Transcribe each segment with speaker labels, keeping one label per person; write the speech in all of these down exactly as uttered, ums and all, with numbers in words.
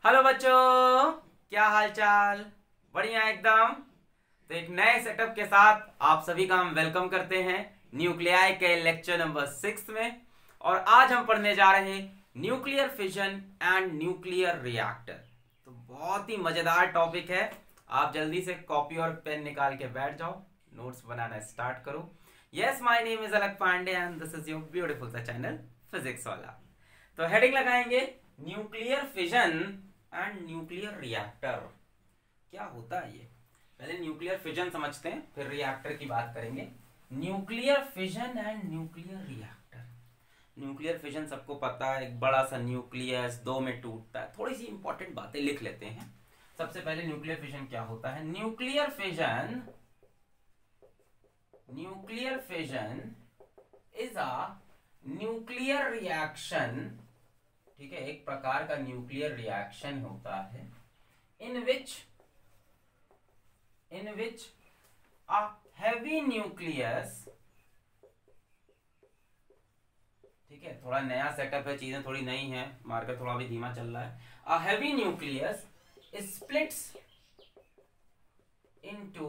Speaker 1: Hello बच्चों, क्या हाल चाल? बढ़िया एकदम। तो एक नए सेटअप के साथ आप सभी का हम वेलकम करते हैं न्यूक्लियाई के लेक्चर नंबर सिक्स में। और आज हम पढ़ने जा रहे हैं nuclear fission and nuclear reactor. तो बहुत ही मजेदार टॉपिक है। आप जल्दी से कॉपी और पेन निकाल के बैठ जाओ, नोट्स बनाना स्टार्ट करो। Yes, my name is Alakh Pandey and this is your beautiful सा चैनल फिजिक्स वाला। तो हेडिंग लगाएंगे nuclear fission and nuclear reactor. क्या होता है ये? पहले न्यूक्लियर फिजन समझते हैं, फिर रिएक्टर की बात करेंगे। Nuclear fission and nuclear reactor. Nuclear fission सबको पता है, एक बड़ा सा न्यूक्लियस दो में टूटता है। थोड़ी सी इंपॉर्टेंट बातें लिख लेते हैं। सबसे पहले न्यूक्लियर फिजन क्या होता है? Nuclear fission nuclear fission is a nuclear reaction. ठीक है, एक प्रकार का न्यूक्लियर रिएक्शन होता है इन विच इन विच अ हैवी न्यूक्लियस। ठीक है, थोड़ा नया सेटअप है, चीजें थोड़ी नई हैं, मार्केट थोड़ा भी धीमा चल रहा है। A heavy nucleus splits into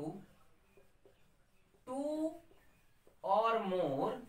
Speaker 1: two और मोर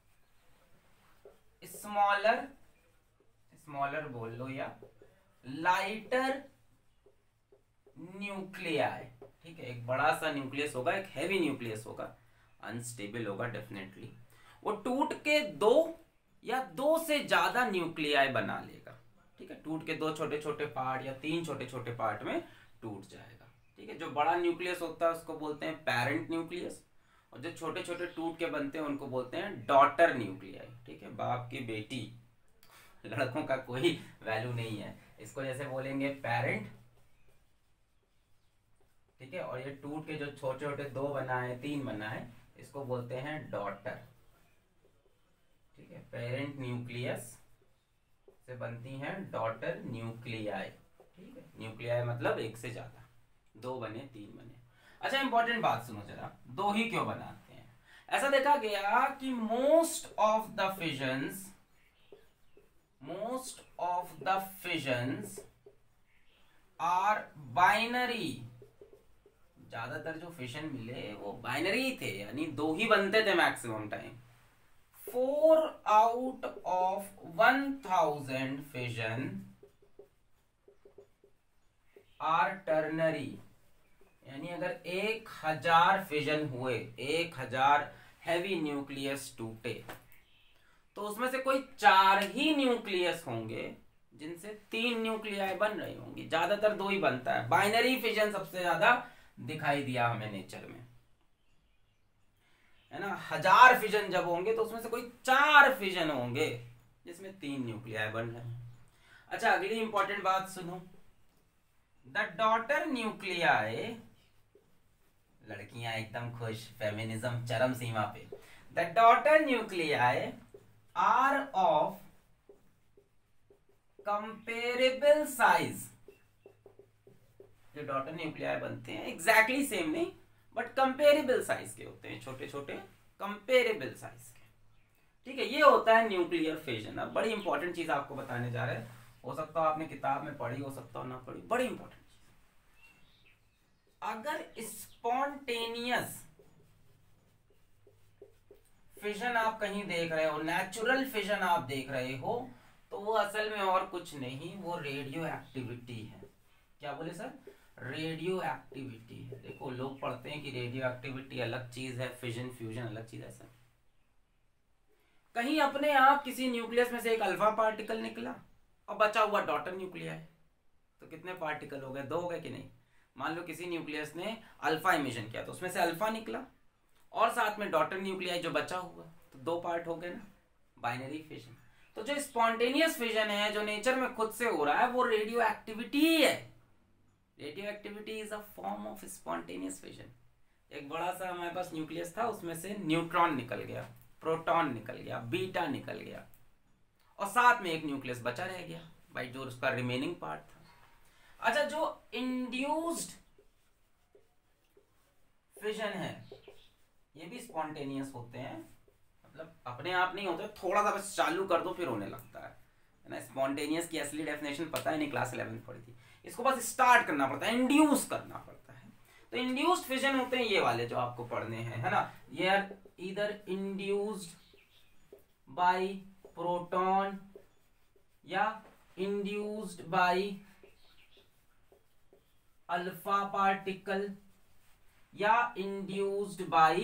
Speaker 1: स्मॉलर स्मॉलर बोल लो या लाइटर न्यूक्लियाई। ठीक है, एक बड़ा सा न्यूक्लियस होगा, एक हैवी न्यूक्लियस होगा, अनस्टेबल होगा डेफिनेटली। वो टूट के दो या दो से ज्यादा न्यूक्लियाई बना लेगा। ठीक है, टूट के दो छोटे छोटे पार्ट या तीन छोटे छोटे पार्ट में टूट जाएगा। ठीक है, जो बड़ा न्यूक्लियस होता है उसको बोलते हैं पेरेंट न्यूक्लियस, और जो छोटे छोटे टूट के बनते हैं उनको बोलते हैं डॉटर न्यूक्लियाई। ठीक है, बाप की बेटी, लड़कों का कोई वैल्यू नहीं है। इसको जैसे बोलेंगे पेरेंट। ठीक है, और ये टूट के जो छोटे छोटे दो बनाए, तीन बनाए, इसको बोलते हैं डॉटर। ठीक है, पेरेंट न्यूक्लियस से बनती हैं डॉटर न्यूक्लियाई। ठीक है, न्यूक्लियाई मतलब एक से ज्यादा, दो बने, तीन बने। अच्छा, इंपॉर्टेंट बात सुनो जरा, दो ही क्यों बनाते हैं? ऐसा देखा गया कि most of the fissions most of the fissions are binary। ज्यादातर जो फिशन मिले वो बाइनरी थे, यानी दो ही बनते थे maximum time. Four out of one thousand fission are ternary. यानी अगर एक हजार फिजन हुए, एक हजार हैवी न्यूक्लियस टूटे, तो उसमें से कोई चार ही न्यूक्लियस होंगे जिनसे तीन न्यूक्लियाई बन रही होंगी। ज्यादातर दो ही बनता है। बाइनरी फिजन सबसे ज्यादा दिखाई दिया हमें नेचर में, है ना। हजार फिजन जब होंगे तो उसमें से कोई चार फिजन होंगे जिसमें तीन न्यूक्लियाई बन रहे हैं। अच्छा, अगली इंपॉर्टेंट बात सुनो। द डॉटर न्यूक्लियाई, लड़कियां एकदम खुश, फेमिनिज्म चरम सीमा पे। The daughter nuclei are of comparable size। जो डॉटर न्यूक्लियाई बनते हैं एग्जैक्टली सेम नहीं, बट कंपेरेबल साइज के होते हैं, छोटे छोटे कंपेरेबल साइज के। ठीक है, ये होता है न्यूक्लियर फिजन। अब बड़ी इंपॉर्टेंट चीज आपको बताने जा रहे हैं, हो सकता हो आपने किताब में पढ़ी, हो सकता हो ना पढ़ी, बड़ी इंपॉर्टेंट चीज। अगर स्पॉन्टेनियस फिजन आप कहीं देख रहे हो, नेचुरल फिजन आप देख रहे हो, तो वो असल में और कुछ नहीं, वो रेडियो एक्टिविटी है। क्या बोले सर? रेडियो एक्टिविटी है। देखो, लोग पढ़ते हैं कि रेडियो एक्टिविटी अलग चीज है, फिजन फ्यूजन अलग चीज है। सर, कहीं अपने आप किसी न्यूक्लियस में से एक अल्फा पार्टिकल निकला और बचा हुआ डॉटर न्यूक्लियाई, तो कितने पार्टिकल हो गए? दो हो गए कि नहीं? मान लो किसी न्यूक्लियस ने अल्फा इमिशन किया, तो उसमें से अल्फा निकला और साथ में डॉटर न्यूक्लियाई जो बचा हुआ, तो दो पार्ट हो गए ना, बाइनरी फिजन। तो जो स्पॉन्टेनियस फिजन है, जो नेचर में खुद से हो रहा है, वो रेडियो एक्टिविटी ही है। Radioactivity is a form of spontaneous fission. एक बड़ा सा हमारे पास न्यूक्लियस था, उसमें से न्यूट्रॉन निकल गया, प्रोटॉन निकल गया, बीटा निकल गया, और साथ में एक न्यूक्लियस बचा रह गया भाई, जो उसका रिमेनिंग पार्ट था। अच्छा, जो इंड्यूस्ड फिजन है ये भी स्पॉन्टेनियस होते हैं, मतलब अपने आप नहीं होते, थोड़ा सा बस चालू कर दो फिर होने लगता है है ना। स्पॉन्टेनियस की असली डेफिनेशन पता है नहीं, क्लास इलेवेंथ पढ़ी थी। इसको बस स्टार्ट करना पड़ता है, इंड्यूस करना पड़ता है। तो इंड्यूस्ड फिजन होते हैं ये वाले जो आपको पढ़ने हैं, है ना। ये are either induced by proton या इंड्यूस्ड बाय अल्फा पार्टिकल या इंड्यूस्ड बाय,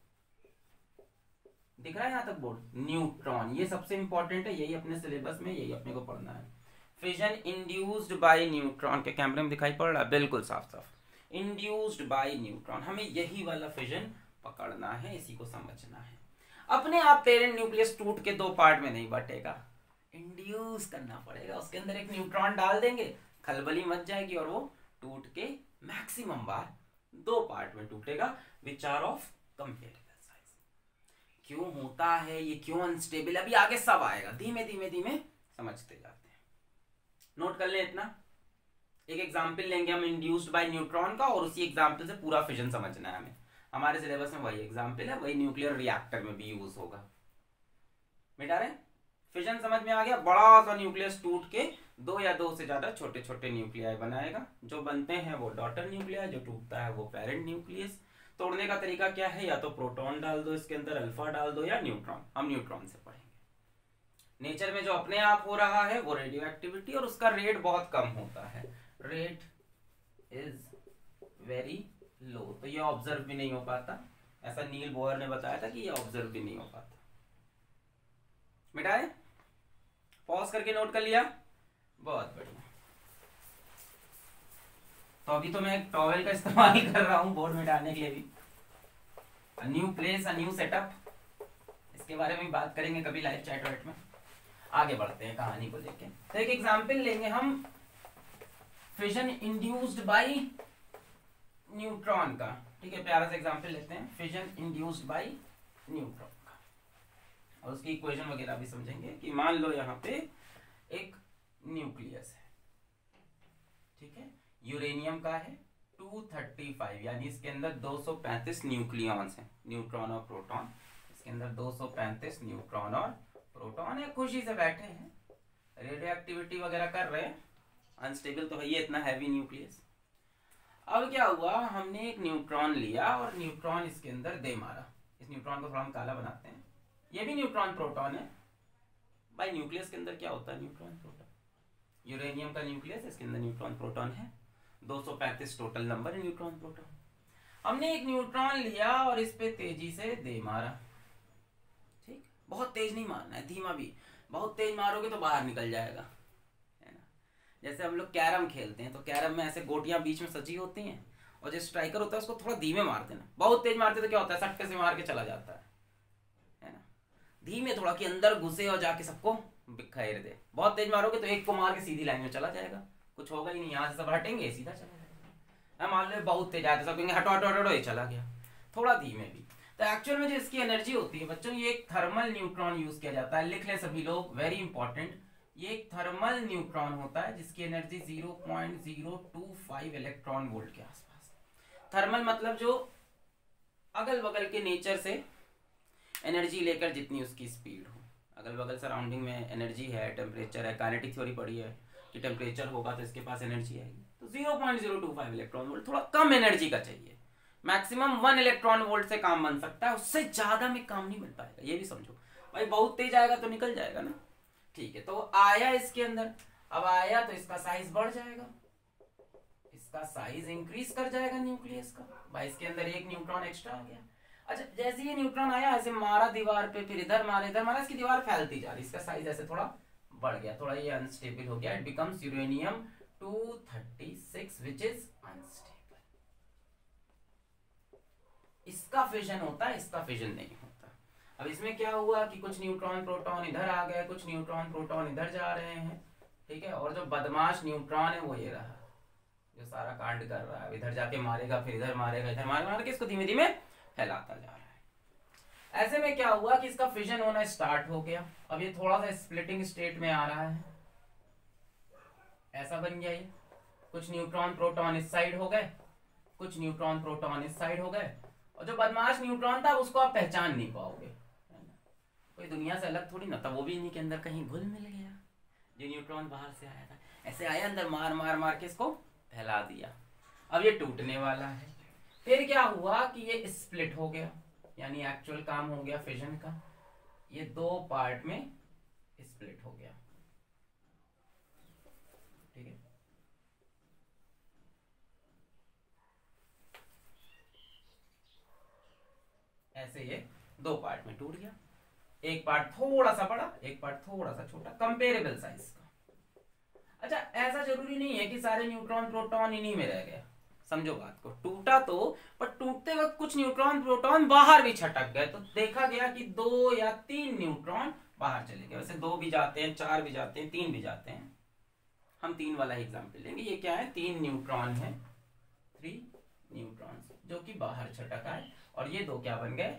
Speaker 1: दिख रहा है यहां तक बोर्ड, न्यूट्रॉन। ये सबसे इंपॉर्टेंट है, यही अपने सिलेबस में, यही अपने को पढ़ना है। फिजन इंड्यूस्ड बाय न्यूट्रॉन, के कैमरे में दिखाई पड़ रहा है, बिल्कुल साफ साफ। इंड्यूस्ड बाय न्यूट्रॉन, हमें यही वाला फिजन पकड़ना है, इसी को समझना है। अपने आप पेरेंट न्यूक्लियस टूट के दो पार्ट में नहीं बटेगा, इंड्यूस करना पड़ेगा। उसके अंदर एक न्यूट्रॉन डाल देंगे, खलबली मच जाएगी और वो टूट के मैक्सिमम बार दो पार्ट में टूटेगा, which are of comparable size. क्यों होता है ये, क्यों अनस्टेबल, अभी आगे सब आएगा, धीमे धीमे धीमे समझते जाते हैं। नोट कर ले इतना। एक एग्जाम्पल लेंगे हम इंड्यूस्ड बाय न्यूट्रॉन का, और उसी एग्जाम्पल से पूरा फिजन समझना है हमें। हमारे सिलेबस में वही एग्जाम्पल है, वही न्यूक्लियर रिएक्टर में भी यूज होगा। बेटा रहे फिजन समझ में आ गया। बड़ा सा न्यूक्लियस टूट के दो या दो से ज्यादा छोटे छोटे न्यूक्लियाई बनाएगा। जो बनते हैं वो डॉटर न्यूक्लियाई, जो टूटता है वो पेरेंट न्यूक्लियस। तोड़ने का तरीका क्या है, या तो प्रोटॉन डाल दो इसके अंदर, अल्फा डाल दो, या न्यूट्रॉन। हम न्यूट्रॉन से पढ़ेंगे। नेचर में जो अपने आप हो रहा है वो रेडियो एक्टिविटी, और उसका रेट बहुत कम होता है, रेट इज वेरी लो। तो ये ऑब्जर्व भी नहीं हो पाता, ऐसा नील बोयर ने बताया था कि ये ऑब्जर्व भी नहीं हो पाता। मिटाए, पॉज करके नोट कर लिया, बहुत बढ़िया। तो अभी तो मैं एक टॉवेल का इस्तेमाल कर रहा हूं बोर्ड मिटाने के लिए भी। A new place, a new setup, इसके बारे में बात करेंगे कभी लाइव चैट वाइट में। आगे बढ़ते हैं कहानी को लेके। तो एक एग्जांपल लेंगे हम फिजन इंड्यूस्ड बाय न्यूट्रॉन का, ठीक है। प्यारा सा एग्जांपल लेते हैं, फिजन इंड्यूस्ड बाय न्यूट्रॉन का, और उसकी इक्वेशन वगैरह भी समझेंगे। कि मान लो यहाँ पे एक न्यूक्लियस है, ठीक है, यूरेनियम का है दो सौ पैंतीस, यानी इसके अंदर दो सौ पैंतीस न्यूक्लियॉन्स हैं, न्यूट्रॉन और प्रोटॉन। इसके अंदर दो सौ पैंतीस न्यूट्रॉन और प्रोटॉन है, खुशी से बैठे हैं, रेडियो एक्टिविटी वगैरह कर रहे हैं। अनस्टेबल तो है ये, इतना हैवी न्यूक्लियस। अब क्या हुआ, हमने एक न्यूट्रॉन लिया और न्यूट्रॉन इसके अंदर दे मारा। इस न्यूट्रॉन को थोड़ा हम काला बनाते हैं। ये भी न्यूट्रॉन प्रोटॉन है भाई। न्यूक्लियस के अंदर क्या होता है, न्यूट्रॉन प्रोटॉन। यूरेनियम का न्यूक्लियस, इसके अंदर न्यूट्रॉन प्रोटॉन है, दो सौ पैंतीस टोटल नंबर है न्यूट्रॉन प्रोटॉन। हमने एक न्यूट्रॉन लिया और इस पे तेजी से दे मारा, ठीक। बहुत तेज नहीं मारना है, धीमा भी। बहुत तेज मारोगे तो बाहर निकल जाएगा, है ना। जैसे हम लोग कैरम खेलते हैं, तो कैरम में ऐसे गोटियां बीच में सजी होती हैं, और जो स्ट्राइकर होता है उसको थोड़ा धीमे मार देना। बहुत तेज मारते तो क्या होता है, सट्टे से मार के चला जाता है, है ना। धीमे थोड़ा कि अंदर घुसे और जाके सबको बिखेर दे। बहुत तेज मारोगे तो एक को मार के सीधी लाइन में चला जाएगा, कुछ होगा ही नहीं। यहाँ से सब हटेंगे, सीधा चला जाएगा। मान लो बहुत तेज आते, सब कहेंगे हटो हटो हटो, ये चला गया। थोड़ा धीमे भी। तो एक्चुअल में जो इसकी एनर्जी होती है बच्चों, ये एक थर्मल न्यूट्रॉन यूज किया जाता है। लिख ले सभी लोग, वेरी इंपॉर्टेंट। ये एक थर्मल न्यूट्रॉन होता है जिसकी energy zero point zero two five electron volt के आसपास। थर्मल मतलब जो अगल बगल के नेचर से एनर्जी लेकर जितनी उसकी स्पीड हो। अगल बगल सराउंडिंग में एनर्जी है, टेम्परेचर है, काइनेटिक थ्योरी पढ़ी है कि टेम्परेचर होगा तो इसके पास एनर्जी आएगी। तो zero point zero two five electron volt, थोड़ा कम एनर्जी का चाहिए। मैक्सिमम वन इलेक्ट्रॉन वोल्ट से काम बन सकता है, उससे ज्यादा में काम नहीं बन पाएगा, ये भी समझो भाई। बहुत तेज आएगा तो निकल जाएगा ना, ठीक है। तो आया इसके अंदर, अब आया तो इसका साइज बढ़ जाएगा, इसका साइज इंक्रीज कर जाएगा न्यूक्लियस का। भाई इसके अंदर एक न्यूट्रॉन एक्स्ट्रा आ गया। अच्छा, जैसे ये न्यूट्रॉन आया, ऐसे मारा दीवार पे, फिर इधर मारा इधर मारा, इसकी दीवार फैलती जा रही, इसका साइज ऐसे थोड़ा बढ़ गया, थोड़ा ये अनस्टेबल हो गया। It becomes uranium two thirty six which is unstable. इसका फिजन होता है, इसका फिजन नहीं होता। अब इसमें क्या हुआ कि कुछ न्यूट्रॉन प्रोटॉन इधर आ गए, कुछ न्यूट्रॉन प्रोटॉन इधर जा रहे हैं, ठीक है। और जो बदमाश न्यूट्रॉन है वो ये रहा, जो सारा कांड कर रहा है। इधर जाके मारेगा, फिर इधर मारेगा, इधर मार मार के इसको धीमे धीमे फैलाता जा रहा है। ऐसे में क्या हुआ कि इसका फिजन होना स्टार्ट हो गया। अब ये थोड़ा सा स्प्लिटिंग स्टेट में आ रहा है, ऐसा बन गया ये। कुछ न्यूट्रॉन प्रोटॉन इस साइड हो गए, कुछ न्यूट्रॉन प्रोटॉन इस साइड हो गए, और जो बदमाश न्यूट्रॉन था उसको आप पहचान नहीं पाओगे, कोई दुनिया से अलग थोड़ी ना था, वो भी इन्हीं के अंदर कहीं घुल मिल गया। जो न्यूट्रॉन बाहर से आया था, ऐसे आया अंदर, मार मार मार के इसको फैला दिया। अब ये टूटने वाला है। फिर क्या हुआ कि ये स्प्लिट हो गया, यानी एक्चुअल काम हो गया फिजन का, ये दो पार्ट में स्प्लिट हो गया। ठीक है, ऐसे ये दो पार्ट में टूट गया, एक पार्ट थोड़ा सा बड़ा, एक पार्ट थोड़ा सा छोटा, कंपेरेबल साइज का। अच्छा, ऐसा जरूरी नहीं है कि सारे न्यूट्रॉन प्रोटॉन इन्हीं में रह गया, समझो बात को। टूटा तो, पर टूटते वक्त कुछ न्यूट्रॉन प्रोटॉन बाहर भी छटक गए, तो देखा गया कि दो या तीन न्यूट्रॉन बाहर चले गए। वैसे दो भी जाते हैं, चार भी जाते हैं, तीन भी जाते हैं, हम तीन वाला एग्जाम्पल लेंगे। ये क्या है, तीन न्यूट्रॉन है, थ्री न्यूट्रॉन जो कि बाहर छटक आए, और ये दो क्या बन गए,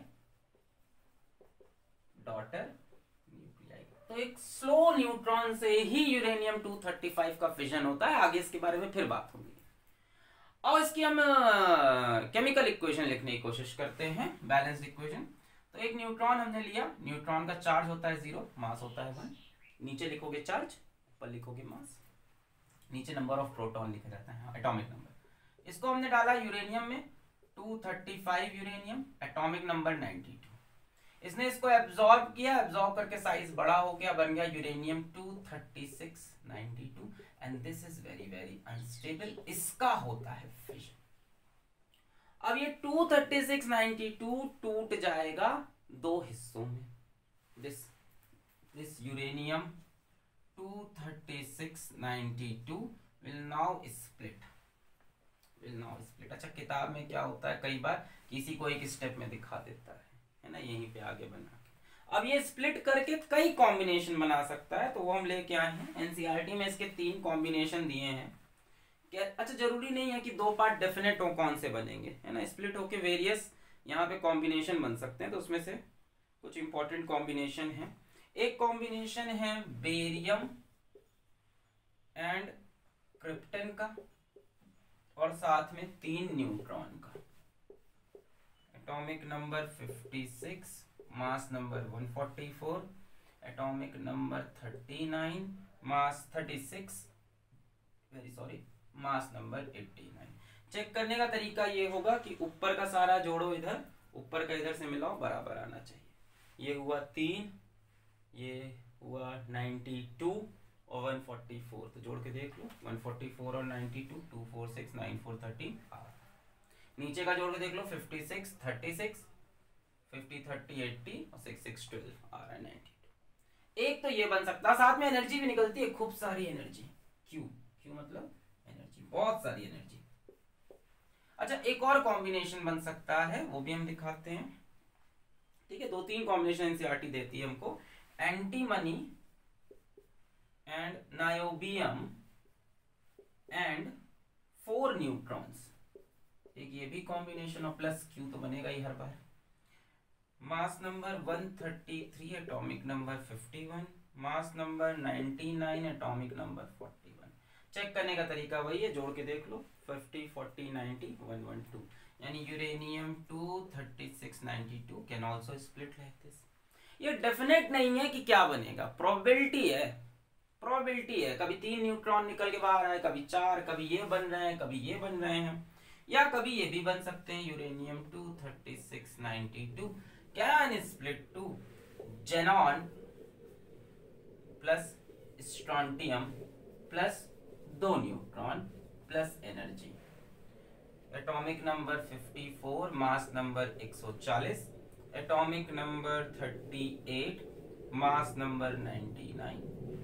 Speaker 1: डॉटर न्यूक्लियाई। तो एक स्लो न्यूट्रॉन से ही यूरेनियम टू थर्टी फाइव का फिजन होता है, आगे इसके बारे में फिर बात होगी। और इसकी हम केमिकल इक्वेशन लिखने की कोशिश करते हैं, बैलेंस्ड इक्वेशन। तो एक न्यूट्रॉन हमने लिया, न्यूट्रॉन का चार्ज होता है जीरो, मास होता है वन, नीचे लिखोगे चार्ज, ऊपर लिखोगे मास, नीचे नंबर ऑफ प्रोटॉन लिखा जाता है, एटॉमिक नंबर। इसको हमने डाला यूरेनियम में, two thirty five uranium, atomic number ninety two. इसने इसको एब्जॉर्ब किया, एब्जॉर्ब करके साइज बड़ा हो गया, बन गया uranium two thirty six ninety two, and this is very very unstable, इसका होता है फिजन। अब ये two thirty six ninety two टूट जाएगा दो हिस्सों में, this this uranium two thirty six ninety two will now split, will now split. अच्छा, किताब में क्या होता है, कई बार किसी को एक स्टेप में दिखा देता है है ना, यहीं पे आगे बना के। अब ये स्प्लिट करके कई कॉम्बिनेशन बना सकता है, तो वो हम लेके आए हैं। एनसीईआरटी में इसके तीन कॉम्बिनेशन दिए हैं। क्या, अच्छा, जरूरी नहीं है कि दो पार्ट डेफिनेट हो कौन से बनेंगे, है ना, स्प्लिट होके वेरियस यहाँ पे कॉम्बिनेशन बन सकते हैं। तो उसमें से कुछ इंपॉर्टेंट कॉम्बिनेशन है। एक कॉम्बिनेशन है बेरियम एंड क्रिप्टन का, और साथ में तीन न्यूट्रॉन का, atomic number fifty six, mass number one forty four, atomic number thirty nine, mass thirty six, very sorry, mass number eighty nine. Check करने का तरीका ये होगा कि ऊपर का सारा जोड़ो, इधर ऊपर का इधर से मिलाओ, बराबर आना चाहिए। ये हुआ तीन, ये हुआ नाइंटी टू और वन फोर्टी फोर, तो जोड़ के देख लो, वन फोर्टी फोर और ninety two, two four six nine four thirty are. नीचे का जोड़ के देख लो, fifty six thirty six, fifty thirty eighty और सिक्स सिक्स ट्वेल्व आ रहा है नाइंटी टू। एक तो ये बन सकता है, साथ में एनर्जी भी निकलती है, खूब सारी एनर्जी, क्यू, क्यू मतलब एनर्जी, बहुत सारी एनर्जी। अच्छा, एक और कॉम्बिनेशन बन सकता है, वो भी हम दिखाते हैं। ठीक है, दो तीन कॉम्बिनेशन एनसीईआरटी देती है हमको, antimony and niobium and four neutrons. एक ये भी कॉम्बिनेशन, और प्लस क्यू तो बनेगा ही हर बार। Mass number one thirty three, atomic number fifty one, mass number ninety nine, atomic number forty one. Check करने का तरीका वही है, जोड़ के देख लो, fifty forty ninety one one two, यानी uranium two thirty six ninety two can also split like this. ये डेफिनेट नहीं है कि क्या बनेगा, प्रोबेबिलिटी है, प्रोबेबिलिटी है। कभी तीन न्यूट्रॉन निकल के बाहर आए, कभी चार, कभी ये बन रहे हैं, कभी ये बन रहे हैं, या कभी ये भी बन सकते हैं। Uranium two thirty six ninety two can split to xenon plus strontium plus दो neutron plus energy. Atomic number fifty four, mass number एक सौ चालीस, atomic number thirty eight, mass number ninety nine.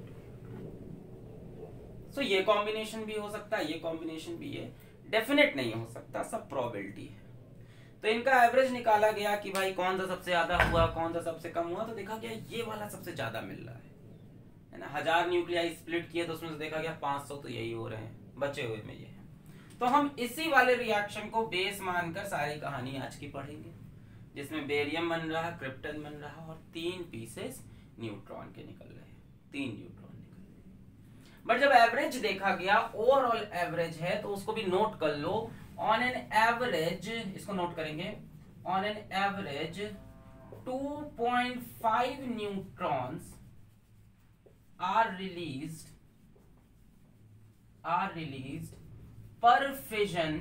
Speaker 1: So ये combination भी हो सकता है, ये कॉम्बिनेशन भी है, डेफिनेट नहीं हो सकता, सब प्रोबेबिलिटी है। तो इनका एवरेज निकाला गया कि भाई कौन सा सबसे ज्यादा हुआ, कौन सा सबसे कम हुआ, तो देखा गया ये वाला सबसे ज्यादा मिल रहा है, है ना। हजार न्यूक्लियाई स्प्लिट किए तो उसमें से देखा गया पांच सौ तो यही हो रहे हैं, बचे हुए में ये है। तो हम इसी वाले रिएक्शन को बेस मानकर सारी कहानी आज की पढ़ेंगे, जिसमें बेरियम बन रहा है, क्रिप्टन बन रहा है, और तीन पीसेस न्यूट्रॉन के निकल रहे हैं, तीन न्यूट्रॉन निकल रहे हैं। बट जब एवरेज देखा गया, ओवरऑल एवरेज है, तो उसको भी नोट कर लो। ऑन एन एवरेज, इसको नोट करेंगे, on an average two point five neutrons are released are released per fission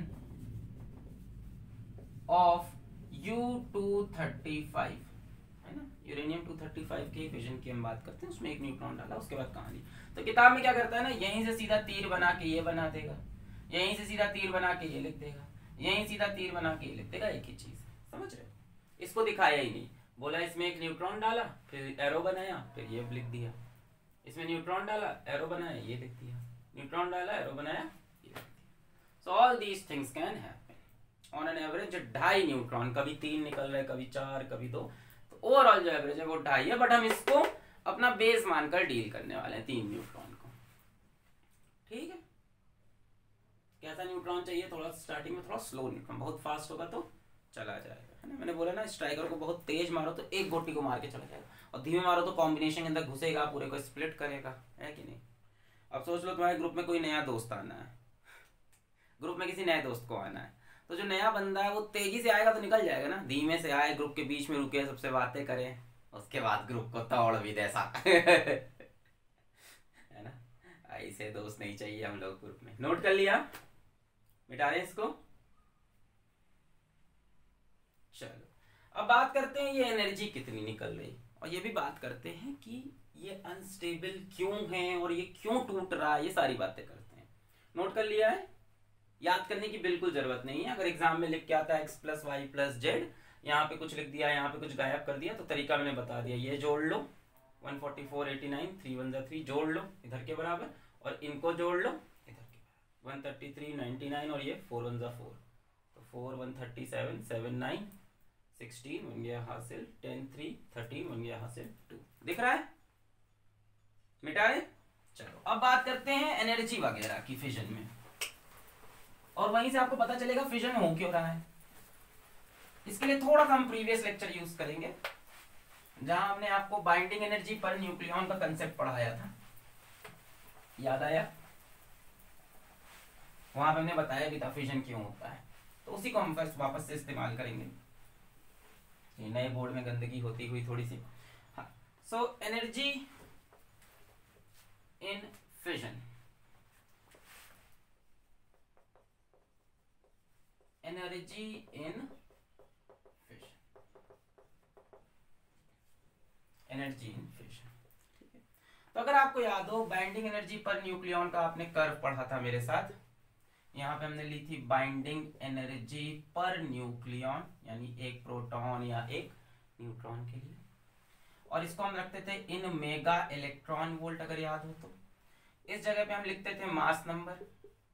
Speaker 1: of U two thirty five, है ना, यूरेनियम टू थर्टी फाइव के फिजन की हम बात करते हैं, उसमें एक न्यूट्रॉन डाला, उसके बाद कहानी। तो किताब में क्या करता है ना, यहीं से सीधा तीर बना के ये बना देगा, यहीं से सीधा तीर बना के ये लिख देगा, यहीं सीधा तीर बना के ये लिख देगा, एक ही चीज, समझ रहे हो। इसको दिखाया ही नहीं, बोला इसमें एक न्यूट्रॉन डाला, फिर एरो बनाया, फिर ये लिख दिया, इसमें न्यूट्रॉन डाला, एरो बनाया, ये लिख दिया, न्यूट्रॉन डाला, एरो बनाया, ये लिख दिया। So all these things can happen on an average. ढाई न्यूट्रॉन, कभी तीन निकल रहे, कभी चार, कभी दो, तो ओवरऑल जो एवरेज है वो ढाई है, बट हम इसको अपना बेस मानकर डील करने वाले हैं, तीन न्यूट्रॉन को, ठीक है। कैसा न्यूट्रॉन चाहिए, थोड़ा स्टार्टिंग में थोड़ा स्लो न्यूट्रॉन, बहुत फास्ट होगा तो चला जाएगा, है ना। मैंने बोला ना, स्ट्राइकर को बहुत तेज मारो तो एक गोटी को मार के चला जाएगा, और धीमे मारो तो कॉम्बिनेशन के अंदर घुसेगा, पूरे को स्प्लिट करेगा, है कि नहीं। अब सोच लो तुम्हारे ग्रुप में कोई नया दोस्त आना है, ग्रुप में किसी नए दोस्त को आना है, तो जो नया बंदा है वो तेजी से आएगा तो निकल जाएगा ना, धीमे से आए, ग्रुप के बीच में रुके, सबसे बातें करें, उसके बाद ग्रुप को तोड़ भी दे सा है ना। ऐसे दोस्त नहीं चाहिए हम लोग ग्रुप में। नोट कर लिया, मिटा रहे इसको। चलो अब बात करते हैं ये एनर्जी कितनी निकल रही, और ये भी बात करते हैं कि ये अनस्टेबल क्यों है और ये क्यों टूट रहा है, ये सारी बातें करते हैं। नोट कर लिया है, याद करने की बिल्कुल जरूरत नहीं है। अगर एग्जाम में लिख के आता है X plus Y plus Z, यहाँ पे कुछ लिख दिया, यहाँ पे कुछ गायब कर दिया, तो तरीका मैंने बता दिया, ये जोड़ लो, one forty four eighty nine, three one जा थ्री, जोड़ लो इधर के बराबर, और इनको जोड़ लो इधर के बराबर, one thirty three ninety nine, और ये फोर वन जा फोर, तो four one thirty seven, seven nine sixteen बन गया हासिल, टेन थ्री थर्टीन बन गया हासिल टू। दिख रहा है, मिटा रहे। चलो अब बात करते हैं एनर्जी वगैरह की फिजन में, और वहीं से आपको पता चलेगा फिजन हो क्यों रहा है। इसके लिए थोड़ा सा हम प्रीवियस लेक्चर यूज करेंगे, जहां हमने आपको बाइंडिंग एनर्जी पर न्यूक्लियॉन का कंसेप्ट पढ़ाया था, याद आया। वहां पे हमने बताया भी था फिजन क्यों होता है, तो उसी को हम फर्स्ट वापस से इस्तेमाल करेंगे। ये नए बोर्ड में गंदगी होती हुई थोड़ी सी। हाँ, so energy in fission, energy in fission, energy in fission, ठीक है। तो अगर आपको याद हो, बाइंडिंग एनर्जी पर न्यूक्लियॉन का आपने कर्व पढ़ा था मेरे साथ, यहाँ पे हमने ली थी बाइंडिंग एनर्जी पर न्यूक्लियॉन, यानी एक प्रोटॉन या एक न्यूट्रॉन के लिए, और इसको हम रखते थे इन मेगा इलेक्ट्रॉन वोल्ट, अगर याद हो तो। इस जगह पे हम लिखते थे मास नंबर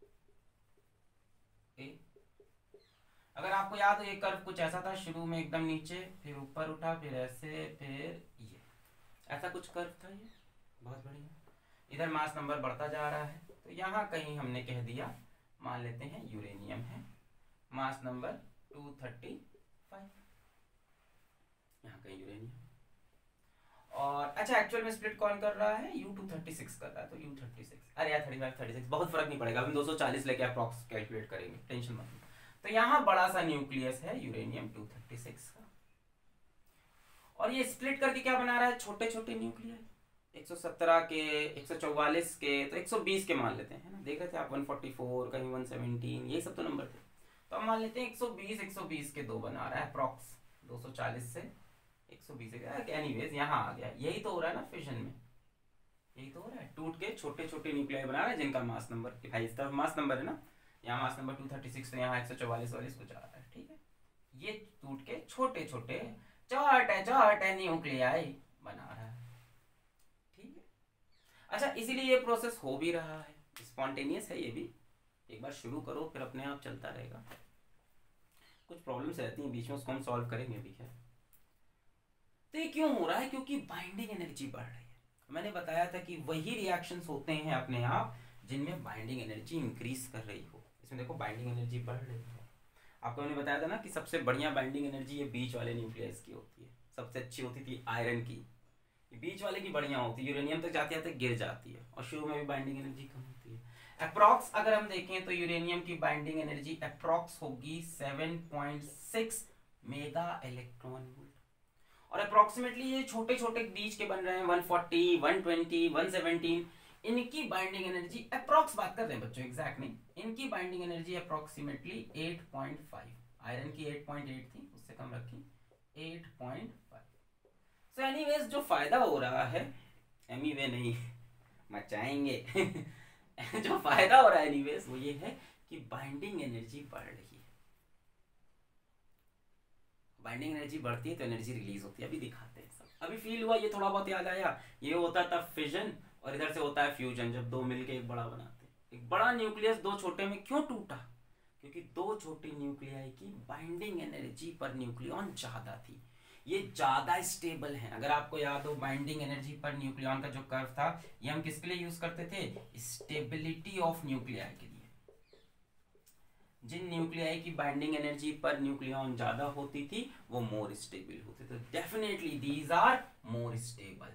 Speaker 1: ए। अगर आपको याद हो, ये कर्व कुछ ऐसा था, शुरू में एकदम नीचे, फिर ऊपर उठा, फिर ऐसे, फिर ये, ऐसा कुछ कर्व था ये, बहुत बढ़िया। इधर मास नंबर बढ़ता जा रहा है, तो यहाँ कहीं हमने कह दिया, मान लेते हैं यूरेनियम है, mass number two thirty five, यहाँ कहीं यूरेनियम। और अच्छा, एक्चुअल में स्प्लिट कौन कर रहा है, यू टू थर्टी सिक्स कर रहा है, तो यू थर्टी सिक्स, अरे यार थर्टी फाइव थर्टी सिक्स बहुत फर्क नहीं पड़ेगा, हम दो सौ चालीस लेके अप्रॉक्स कैलकुलेट करेंगे, टेंशन मत लो। तो यहाँ बड़ा सा न्यूक्लियस है यूरेनियम टू थर्टी सिक्स का, और ये स्प्लिट करके क्या बना रहा है, छोटे छोटे न्यूक्लियर, एक सौ सत्रह के, एक सौ चौवालीस के, तो एक सौ बीस के मान लेते हैं, है ना। देख रहे थे आप वन फोर्टी फोर, कहीं वन सेवनटीन, ये सब तो नंबर थे, तो हम मान लेते हैं एक सौ बीस, एक सौ बीस के दो बना रहा है अप्रॉक्स, दो सौ चालीस से एक सौ बीस, एनीवेज यहाँ आ गया। यही तो हो रहा है ना फिजन में, यही तो हो रहा है, टूट के छोटे छोटे न्यूक्लियर बना रहा है, जिनका मास नंबर, भाई इस तरफ मास नंबर है ना, यहाँ mass number two thirty six, यहाँ एक सौ चौवालीस वालीस कुछ आ रहा है, ठीक है। ये टूट के छोटे छोटे छोटे छोटे न्यूक्लियाई बना रहा है, ठीक है। अच्छा, इसीलिए ये प्रोसेस हो भी रहा है, स्पॉन्टेनियस है ये भी, एक बार शुरू करो फिर अपने आप चलता रहेगा। कुछ प्रॉब्लम्स रहती हैं बीच में, उसको हम सॉल्व करेंगे भी, है। तो ये क्यों हो रहा है, क्योंकि बाइंडिंग एनर्जी बढ़ रही है। मैंने बताया था कि वही रिएक्शंस होते हैं अपने आप जिनमें बाइंडिंग एनर्जी इंक्रीज कर रही हो। इसमें देखो बाइंडिंग एनर्जी बढ़ रही है। आपको मैंने बताया था ना कि सबसे बढ़िया बाइंडिंग एनर्जी ये बीच वाले न्यूक्लियस की होती है, सबसे अच्छी होती थी आयरन की, ये बीच वाले की बढ़िया होती है, यूरेनियम तक जाते जाते गिर जाती है, और शुरू में भी बाइंडिंग एनर्जी कम होती है। अप्रॉक्स अगर हम देखें तो यूरेनियम की बाइंडिंग एनर्जी अप्रॉक्स होगी seven point six mega electron volt, और अप्रोक्सीमेटली ये छोटे छोटे बीच के बन रहे हैं one forty, one twenty, one seventeen, इनकी बाइंडिंग एनर्जी अप्रोक्स बात कर रहे हैं बच्चों, एग्जैक्ट नहीं, इनकी binding energy approximately eight point five, iron की एट पॉइंट एट थी, उससे कम रखी eight point five. So anyways जो फायदा हो रहा है, एनीवे नहीं मचाएंगे जो फायदा हो रहा है एनीवेज वो ये है कि बाइंडिंग एनर्जी बढ़ रही है। बाइंडिंग एनर्जी बढ़ती है तो एनर्जी रिलीज होती है। अभी दिखाते हैं सब। अभी फील हुआ, ये थोड़ा बहुत याद आया, ये होता था फिजन और इधर से होता है फ्यूजन, जब दो मिलके एक बड़ा बनाते हैं। एक बड़ा न्यूक्लियस दो छोटे में क्यों टूटा? क्योंकि दो छोटी न्यूक्लियाई की बाइंडिंग एनर्जी पर न्यूक्लियन ज्यादा थी, ये ज्यादा स्टेबल है। अगर आपको याद हो बाइंडिंग एनर्जी पर न्यूक्लियन का जो कर्व था, ये हम किसके लिए यूज करते थे? स्टेबिलिटी ऑफ न्यूक्लियाई के लिए। जिन न्यूक्लियाई की बाइंडिंग एनर्जी पर न्यूक्लियन ज्यादा होती थी वो मोर स्टेबल होते थे। Definitely these are more stable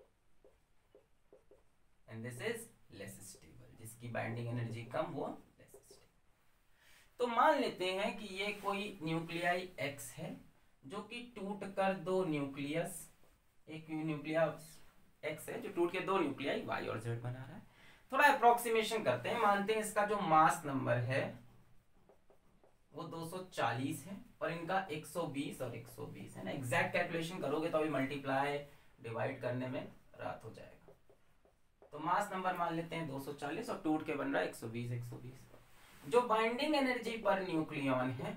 Speaker 1: and this is less stable. जिसकी बाइंडिंग एनर्जी कम वो लेस स्टेबल। तो मान लेते हैं कि ये कोई न्यूक्लियाई एक्स है जो कि टूट कर दो न्यूक्लियस, एक न्यूक्लियस एक्स है जो टूट के दो न्यूक्लियाई वाई और जेड बना रहा है। थोड़ा अप्रोक्सीमेशन करते हैं, मानते हैं इसका जो मास नंबर है वो दो सौ चालीस है और इनका एक सौ बीस और एक सौ बीस है ना। एग्जैक्ट कैलकुलेशन करोगे तो अभी मल्टीप्लाई डिवाइड करने में रात हो जाएगा। तो मास नंबर मान लेते हैं दो सौ चालीस और टूट के बन रहा है एक सौ बीस एक सौ बीस। जो बाइंडिंग एनर्जी पर न्यूक्लियन है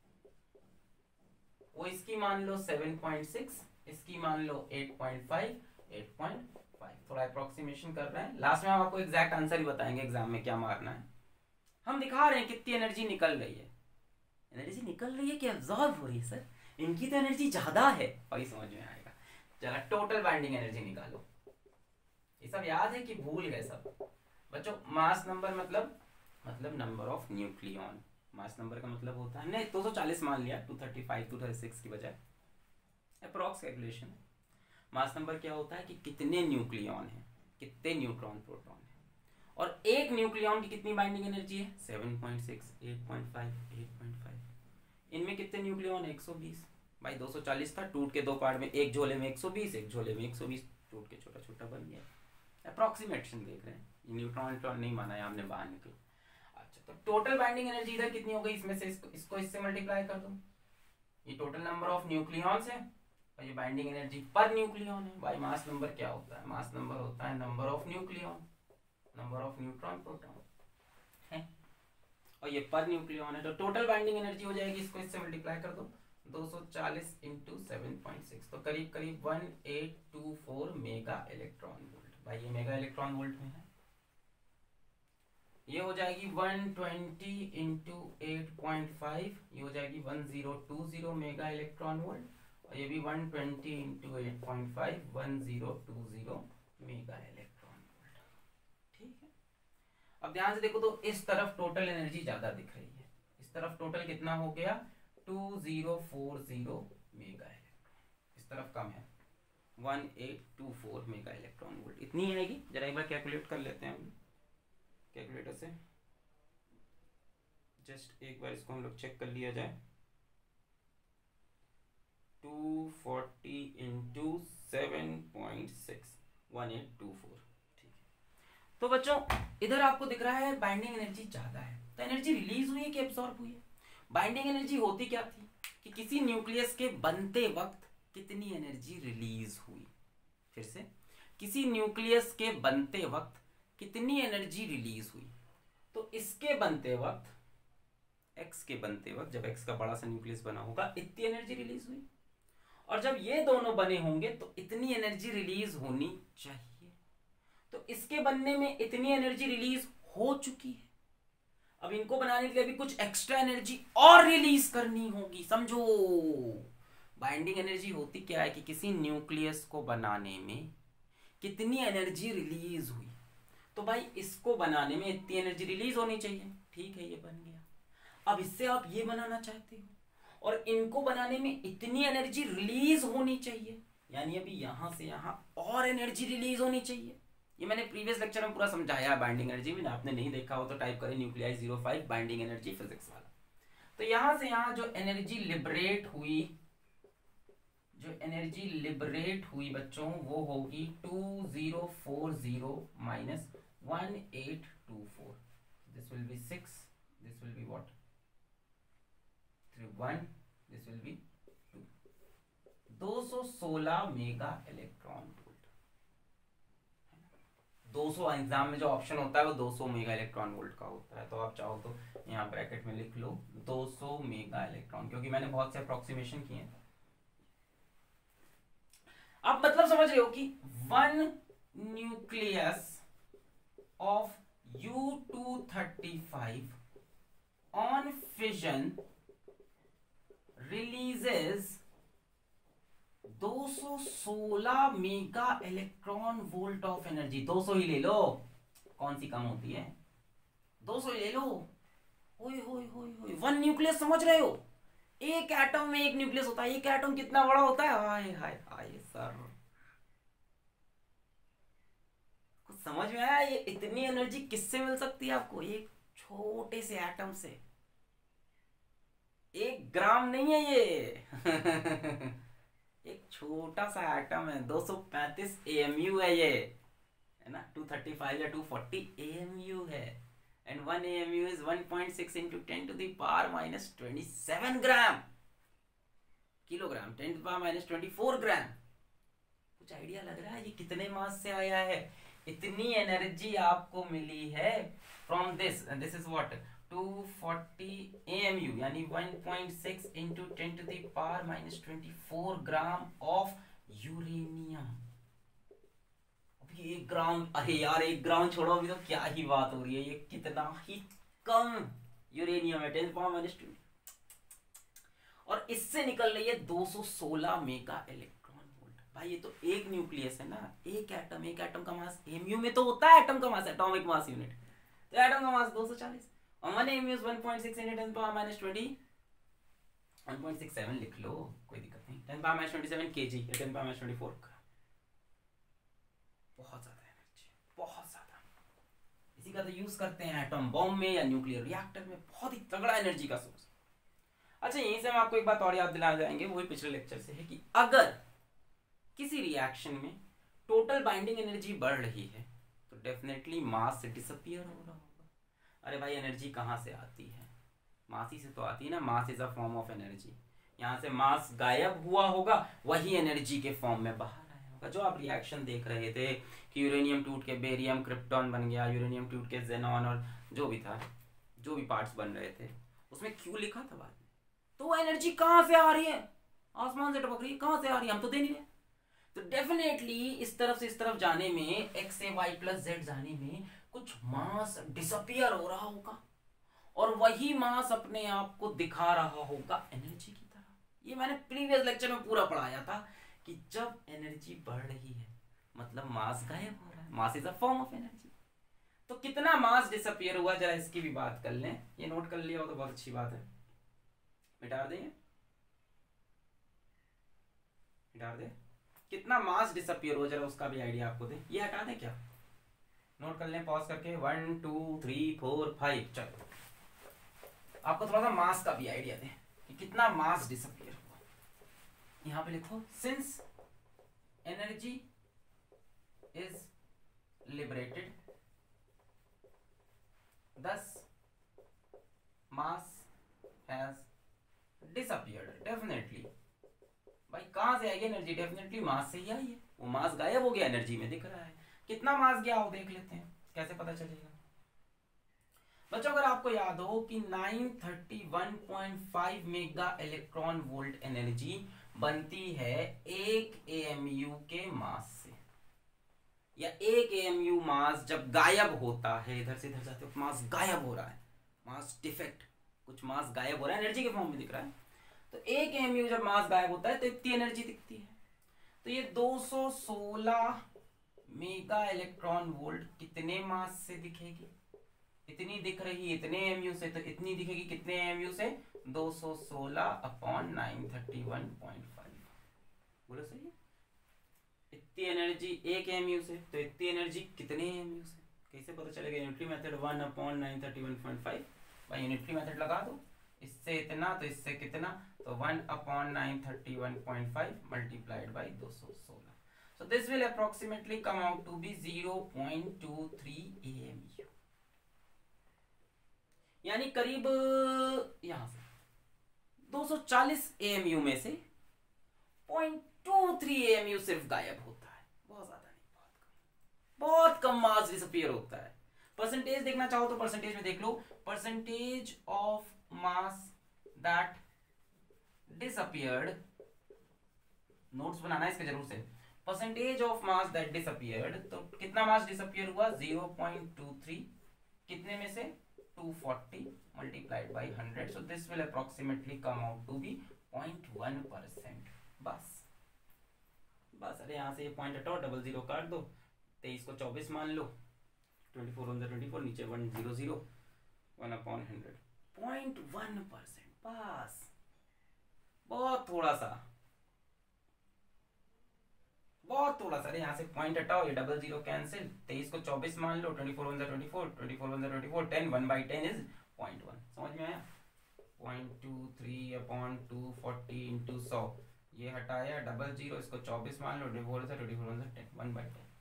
Speaker 1: वो इसकी मान लो सेवन पॉइंट सिक्स, इसकी मान लो eight point five, eight point five. थोड़ा अप्रोक्सीमेशन कर रहे हैं, लास्ट में हम आपको एग्जैक्ट आंसर ही बताएंगे एग्जाम में क्या मारना है। हम दिखा रहे हैं कितनी एनर्जी निकल रही है। एनर्जी निकल रही है कि अब्सॉर्ब हो रही है? सर इनकी तो एनर्जी ज्यादा है, वही समझ में आएगा। चला टोटल बाइंडिंग एनर्जी निकालो। ये सब याद है कि भूल गए सब बच्चों? मास नंबर मतलब मतलब number of nucleon. Mass number का मतलब होता है, हमने दो सौ चालीस मान लिया, दो सौ पैंतीस, दो सौ छत्तीस की बजाय अप्रॉक्स कैलकुलेशन। मास नंबर क्या होता है कि कितने न्यूक्लियन हैं, कितने न्यूट्रॉन प्रोटॉन है, और एक न्यूक्लियन की कितनी बाइंडिंग एनर्जी है? Seven point six, eight point five, eight point five. इनमें कितने न्यूक्लियन? एक सौ बीस। भाई दो सौ चालीस था, टूट के दो पार्ट में, एक झोले में एक सौ बीस, एक झोले में एक सौ बीस, टूट के छोटा छोटा बन गया। अप्रॉक्सीमेशन देख रहे हैं, न्यूट्रॉन न्यूट्रॉन नहीं माना है हमने, बाहर निकला। अच्छा तो टोटल बाइंडिंग एनर्जी इधर कितनी हो गई? इसमें से इसको इसको इससे मल्टीप्लाई कर दो। ये टोटल नंबर ऑफ न्यूक्लियंस है और ये बाइंडिंग एनर्जी पर न्यूक्लियन है। भाई मास नंबर क्या होता है? मास नंबर होता है number of nucleon, number of neutron proton है, और ये पर न्यूक्लियन है। तो टोटल बाइंडिंग एनर्जी हो जाएगी, इसको इससे मल्टीप्लाई कर दो, दो सौ चालीस इंटू सेवन पॉइंट सिक्स, तो करीब करीब one eight two four mega electron volt. भाई ये मेगा इलेक्ट्रॉन वोल्ट में है। ये हो जाएगी one twenty into eight point five, ये हो जाएगी one zero two zero mega electron volt, और ये भी one twenty into eight point five, one zero two zero mega electron volt. ठीक है, अब ध्यान से देखो तो इस तरफ टोटल एनर्जी ज्यादा दिख रही है, इस तरफ टोटल कितना हो गया? Two zero four zero mega electron. इस तरफ कम है, one eight two four mega electron volt, इतनी आएगी। जरा एक बार कैलकुलेट कर लेते हैं हम कैलकुलेटर से, जस्ट एक बार इसको हम लोग चेक कर लिया जाए। Two forty into seven point six, one eight two four. ठीक है, तो बच्चों इधर आपको दिख रहा है बाइंडिंग एनर्जी ज्यादा है, तो एनर्जी रिलीज हुई है कि एब्सॉर्ब हुई है? बाइंडिंग एनर्जी होती क्या थी कि किसी न्यूक्लियस के बनते वक्त कितनी एनर्जी रिलीज हुई। फिर से, किसी न्यूक्लियस के बनते वक्त कितनी एनर्जी रिलीज हुई। तो इसके बनते वक्त, एक्स के बनते वक्त, जब एक्स का बड़ा सा न्यूक्लियस बना होगा, इतनी एनर्जी रिलीज हुई, और जब ये दोनों बने होंगे तो इतनी एनर्जी रिलीज होनी चाहिए। तो इसके बनने में इतनी एनर्जी रिलीज हो चुकी है, अब इनको बनाने के लिए भी कुछ एक्स्ट्रा एनर्जी और रिलीज करनी होगी। समझो, बाइंडिंग एनर्जी होती क्या है कि किसी न्यूक्लियस को बनाने में कितनी एनर्जी रिलीज हुई, तो भाई इसको बनाने में इतनी एनर्जी रिलीज होनी चाहिए। ठीक है, ये बन गया। अब इससे आप ये बनाना चाहते हो और इनको बनाने में इतनी एनर्जी रिलीज होनी चाहिए, यानी अभी यहां से यहां और एनर्जी रिलीज होनी चाहिए। ये मैंने प्रीवियस लेक्चर में पूरा समझाया बाइंडिंग एनर्जी में, आपने नहीं देखा हो तो टाइप करें nuclei zero five binding energy physics वाला। तो यहां से यहां जो एनर्जी लिबरेट हुई, जो एनर्जी लिबरेट हुई बच्चों वो होगी two zero four zero minus one eight two four. This will be six, this will be what one, this will be two. दो सौ सोलह मेगा इलेक्ट्रॉन वोल्ट. दो सौ एग्जाम में जो ऑप्शन होता है वो दो सौ मेगा इलेक्ट्रॉन वोल्ट का होता है, तो आप चाहो तो यहाँ ब्रैकेट में लिख लो दो सौ मेगा इलेक्ट्रॉन, क्योंकि मैंने बहुत से अप्रोक्सीमेशन किए हैं. आप मतलब समझ रहे हो कि one nucleus of U two thirty five on fission releases दो सौ सोलह mega electron volt of energy. दो सौ ही ले लो, कौन सी कम होती है, दो सौ ही ले लो. ओए होए होए होए, वन न्यूक्लियस समझ रहे हो, एक एटम में एक न्यूक्लियस होता है. एक एटम कितना बड़ा होता है, हाय हाय हाय सर, कुछ समझ में आया? ये इतनी एनर्जी किससे मिल सकती है आपको? एक छोटे से एटम से. एक ग्राम नहीं है ये एक छोटा सा एटम है. दो सौ पैंतीस एएमयू है ये, है ना. टू थर्टी फाइव या टू फोर्टी एएमयू है. And one AMU is one point six into ten to the power minus twenty seven gram kilogram, ten to the power minus twenty four gram. कुछ idea लग रहा है ये कितने मास से आया है? इतनी एनर्जी आपको मिली है from this. This is what two forty AMU, यानी one point six into ten to the power minus twenty four gram of uranium. अभी एक ग्राम, अरे यार एक ग्राम छोड़ो, अभी तो क्या ही बात हो रही है. ये कितना ही कम यूरेनियम है, टेन पावर माइनस ट्वेंटी, और इससे निकल रही है दो सौ सोलह मेगा इलेक्ट्रॉन वोल्ट. भाई ये तो एक न्यूक्लियस है ना, एक एटम. एक एटम का मास एमयू में तो होता है, एटम का मास, एटॉमिक मास यूनिट. तो एटम का मास दो सौ चालीस, और one AMU is one point six into ten power minus twenty, one point six seven लिख लो, कोई दिक्कत नहीं. Ten power minus twenty seven KG या ten power minus twenty four. बहुत ज्यादा एनर्जी, बहुत ज्यादा. इसी का तो यूज करते हैं एटम बॉम्ब में या न्यूक्लियर रिएक्टर में. बहुत ही तगड़ा एनर्जी का सोर्स. अच्छा, यहीं से हम आपको एक बात और याद दिला जाएंगे, वही पिछले लेक्चर से है, कि अगर किसी रिएक्शन में टोटल बाइंडिंग एनर्जी बढ़ रही है तो डेफिनेटली मास डिसअपियर हो रहा होगा. अरे भाई एनर्जी कहाँ से आती है? मास ही से तो आती है ना. Mass is a form of energy. यहाँ से मास गायब हुआ होगा, वही एनर्जी के फॉर्म में बाहर आया होगा. जो आप रिएक्शन देख रहे थे कि यूरेनियम टूट के बेरियम क्रिप्टॉन बन गया, यूरेनियम टूट के जेनॉन, और जो भी था, जो भी पार्ट्स बन रहे थे, उसमें क्यों लिखा था बाद में. तो वो एनर्जी कहाँ से आ रही है? आसमान से टपक रही है. कहाँ से आ रही है? हम तो दे नहीं रहे. तो डेफिनेटली इस तरफ से इस तरफ जाने में, एक्स से वाई प्लस जेड जाने में कुछ मास डिसअपियर हो रहा होगा, और वही मास अपने आप को दिखा रहा होगा एनर्जी की तरह. ये मैंने प्रीवियस लेक्चर में पूरा पढ़ाया था कि जब एनर्जी बढ़ रही है मतलब मास गायब हो रहा है. Mass is a form of energy. तो कितना मास डिसअपियर हुआ, जरा इसकी भी बात कर लें. ये नोट कर लिया हो तो बहुत अच्छी बात है. मिटा दें, मिटा दें. कितना मास डिसअपियर हो, जरा उसका भी आइडिया आपको दे. ये हटा दें क्या? नोट कर लें पॉज करके. One two three four five. चलो आपको थोड़ा सा मास का भी आइडिया दें कि कितना मास डिसअपियर हुआ. यहां पे लिखो, सिंस एनर्जी इज लिबरेटेड दस मास हैज डिसअपियर्ड. डेफिनेटली भाई कहां से आई एनर्जी? डेफिनेटली मास से ही आई है. वो मास गायब हो गया, एनर्जी में दिख रहा है. कितना मास गया वो देख लेते हैं, कैसे पता चलेगा. बच्चों अगर आपको याद हो कि nine thirty one point five mega electron volt energy बनती है एक एएमयू के मास से, या एक एएमयू मास जब गायब होता है, इधर से इधर जाते हो मास गायब हो रहा है, मास डिफेक्ट, कुछ मास गायब हो रहा है, एनर्जी के फॉर्म में दिख रहा है. तो एक एएमयू जब मास गायब होता है तो इतनी एनर्जी दिखती है. तो ये दो सौ सोलह मेगा इलेक्ट्रॉन वोल्ट कितने मास से दिखेगी? इतनी दिख रही है इतने एमयू से, तो इतनी दिखेगी कितने एमयू से? दो सौ सोलह upon nine thirty one point five. बोलो सही है. इतनी एनर्जी एक एमयू से, तो इतनी एनर्जी कितने एमयू से? कैसे पता चलेगा? Unitary method one upon nine thirty one point five. भाई यूनिटरी मेथड लगा दो. इससे इतना तो इससे कितना, तो one upon nine thirty one point five multiplied by दो सौ सोलह. So this will approximately come out to be zero point two three A M U, यानी करीब यहां से दो सौ चालीस ए एम यू में से point two three A M U सिर्फ गायब होता है. बहुत ज्यादा नहीं, बहुत कम, बहुत कम मास डिसअपीयर होता है. परसेंटेज देखना चाहो तो परसेंटेज में देख लो, percentage of mass that disappeared, notes बनाना है इसके जरूर से. Percentage of mass that disappeared, तो कितना मास डिसअपीयर हुआ, जीरो पॉइंट टू थ्री, कितने में से, two forty multiplied by hundred. So this will approximately come out to be point one percent. बस बस अरे यहाँ से ये पॉइंट हटाओ, डबल जीरो काट दो, तेईस को चौबीस मान लो, twenty four one twenty four, नीचे one zero zero, one upon hundred, point one percent. बस बहुत थोड़ा सा, बहुत थोड़ा सा. अरे यहाँ से पॉइंट हटाओ, ये डबल जीरो कैंसिल, तेईस को चौबीस मान लो, twenty four one twenty four, twenty four one twenty four, ten, one by ten is point one. समझ में आया? Point two three upon two forty into सौ, ये हटाया, डबल जीरो, इसको चौबीस मान लो, ट्वेंटी फोर से twenty four one ten, one by ten.